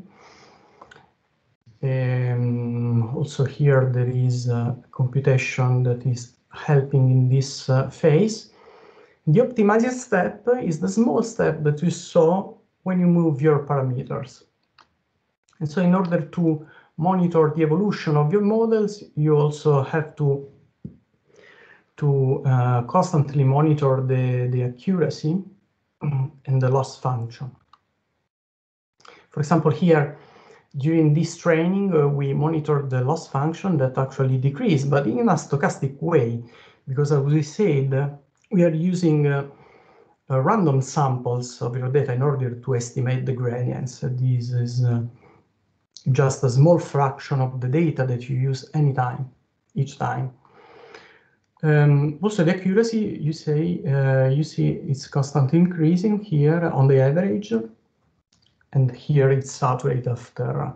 Also here there is a computation that is helping in this phase. The optimizing step is the small step that you saw when you move your parameters. And so in order to monitor the evolution of your models, you also have to constantly monitor the accuracy and the loss function. For example, here, during this training, we monitored the loss function that actually decreased, but in a stochastic way, because as we said, we are using random samples of your data in order to estimate the gradients. This is just a small fraction of the data that you use each time. Also, the accuracy, you see it's constantly increasing here on the average, and here it's saturated after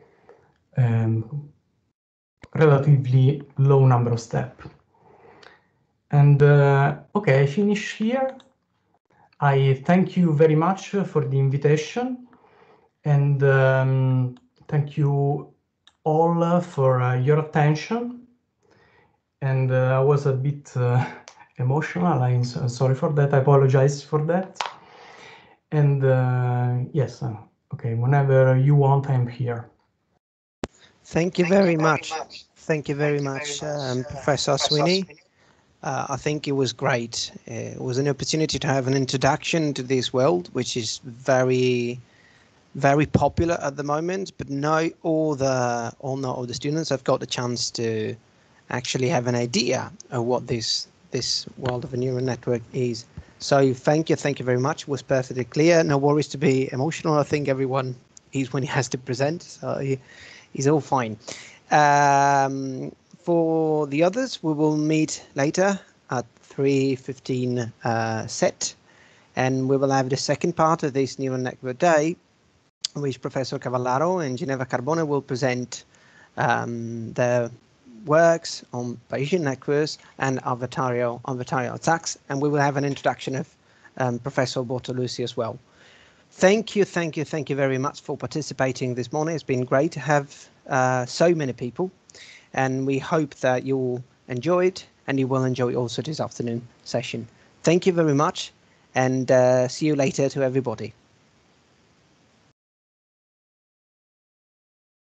relatively low number of steps. And okay, I finish here. I thank you very much for the invitation, and thank you all for your attention. And I was a bit emotional. I'm sorry for that. I apologize for that. And yes, okay, whenever you want, I'm here. Thank you very much. Thank you very much, Professor Sweeney. I think it was great. It was an opportunity to have an introduction to this world, which is very, very popular at the moment, but not all the students have got the chance to actually have an idea of what this world of a neural network is. So thank you very much. It was perfectly clear. No worries to be emotional. I think everyone is when he has to present, so he's all fine. For the others, we will meet later at 3:15 set, and we will have the second part of this neural network day, which Professor Cavallaro and Ginevra Carbone will present their works on Bayesian networks and adversarial attacks, and we will have an introduction of Professor Bortolucci as well. Thank you very much for participating this morning. It's been great to have so many people, and we hope that you'll enjoy it, and you will enjoy also this afternoon session. Thank you very much, and see you later to everybody.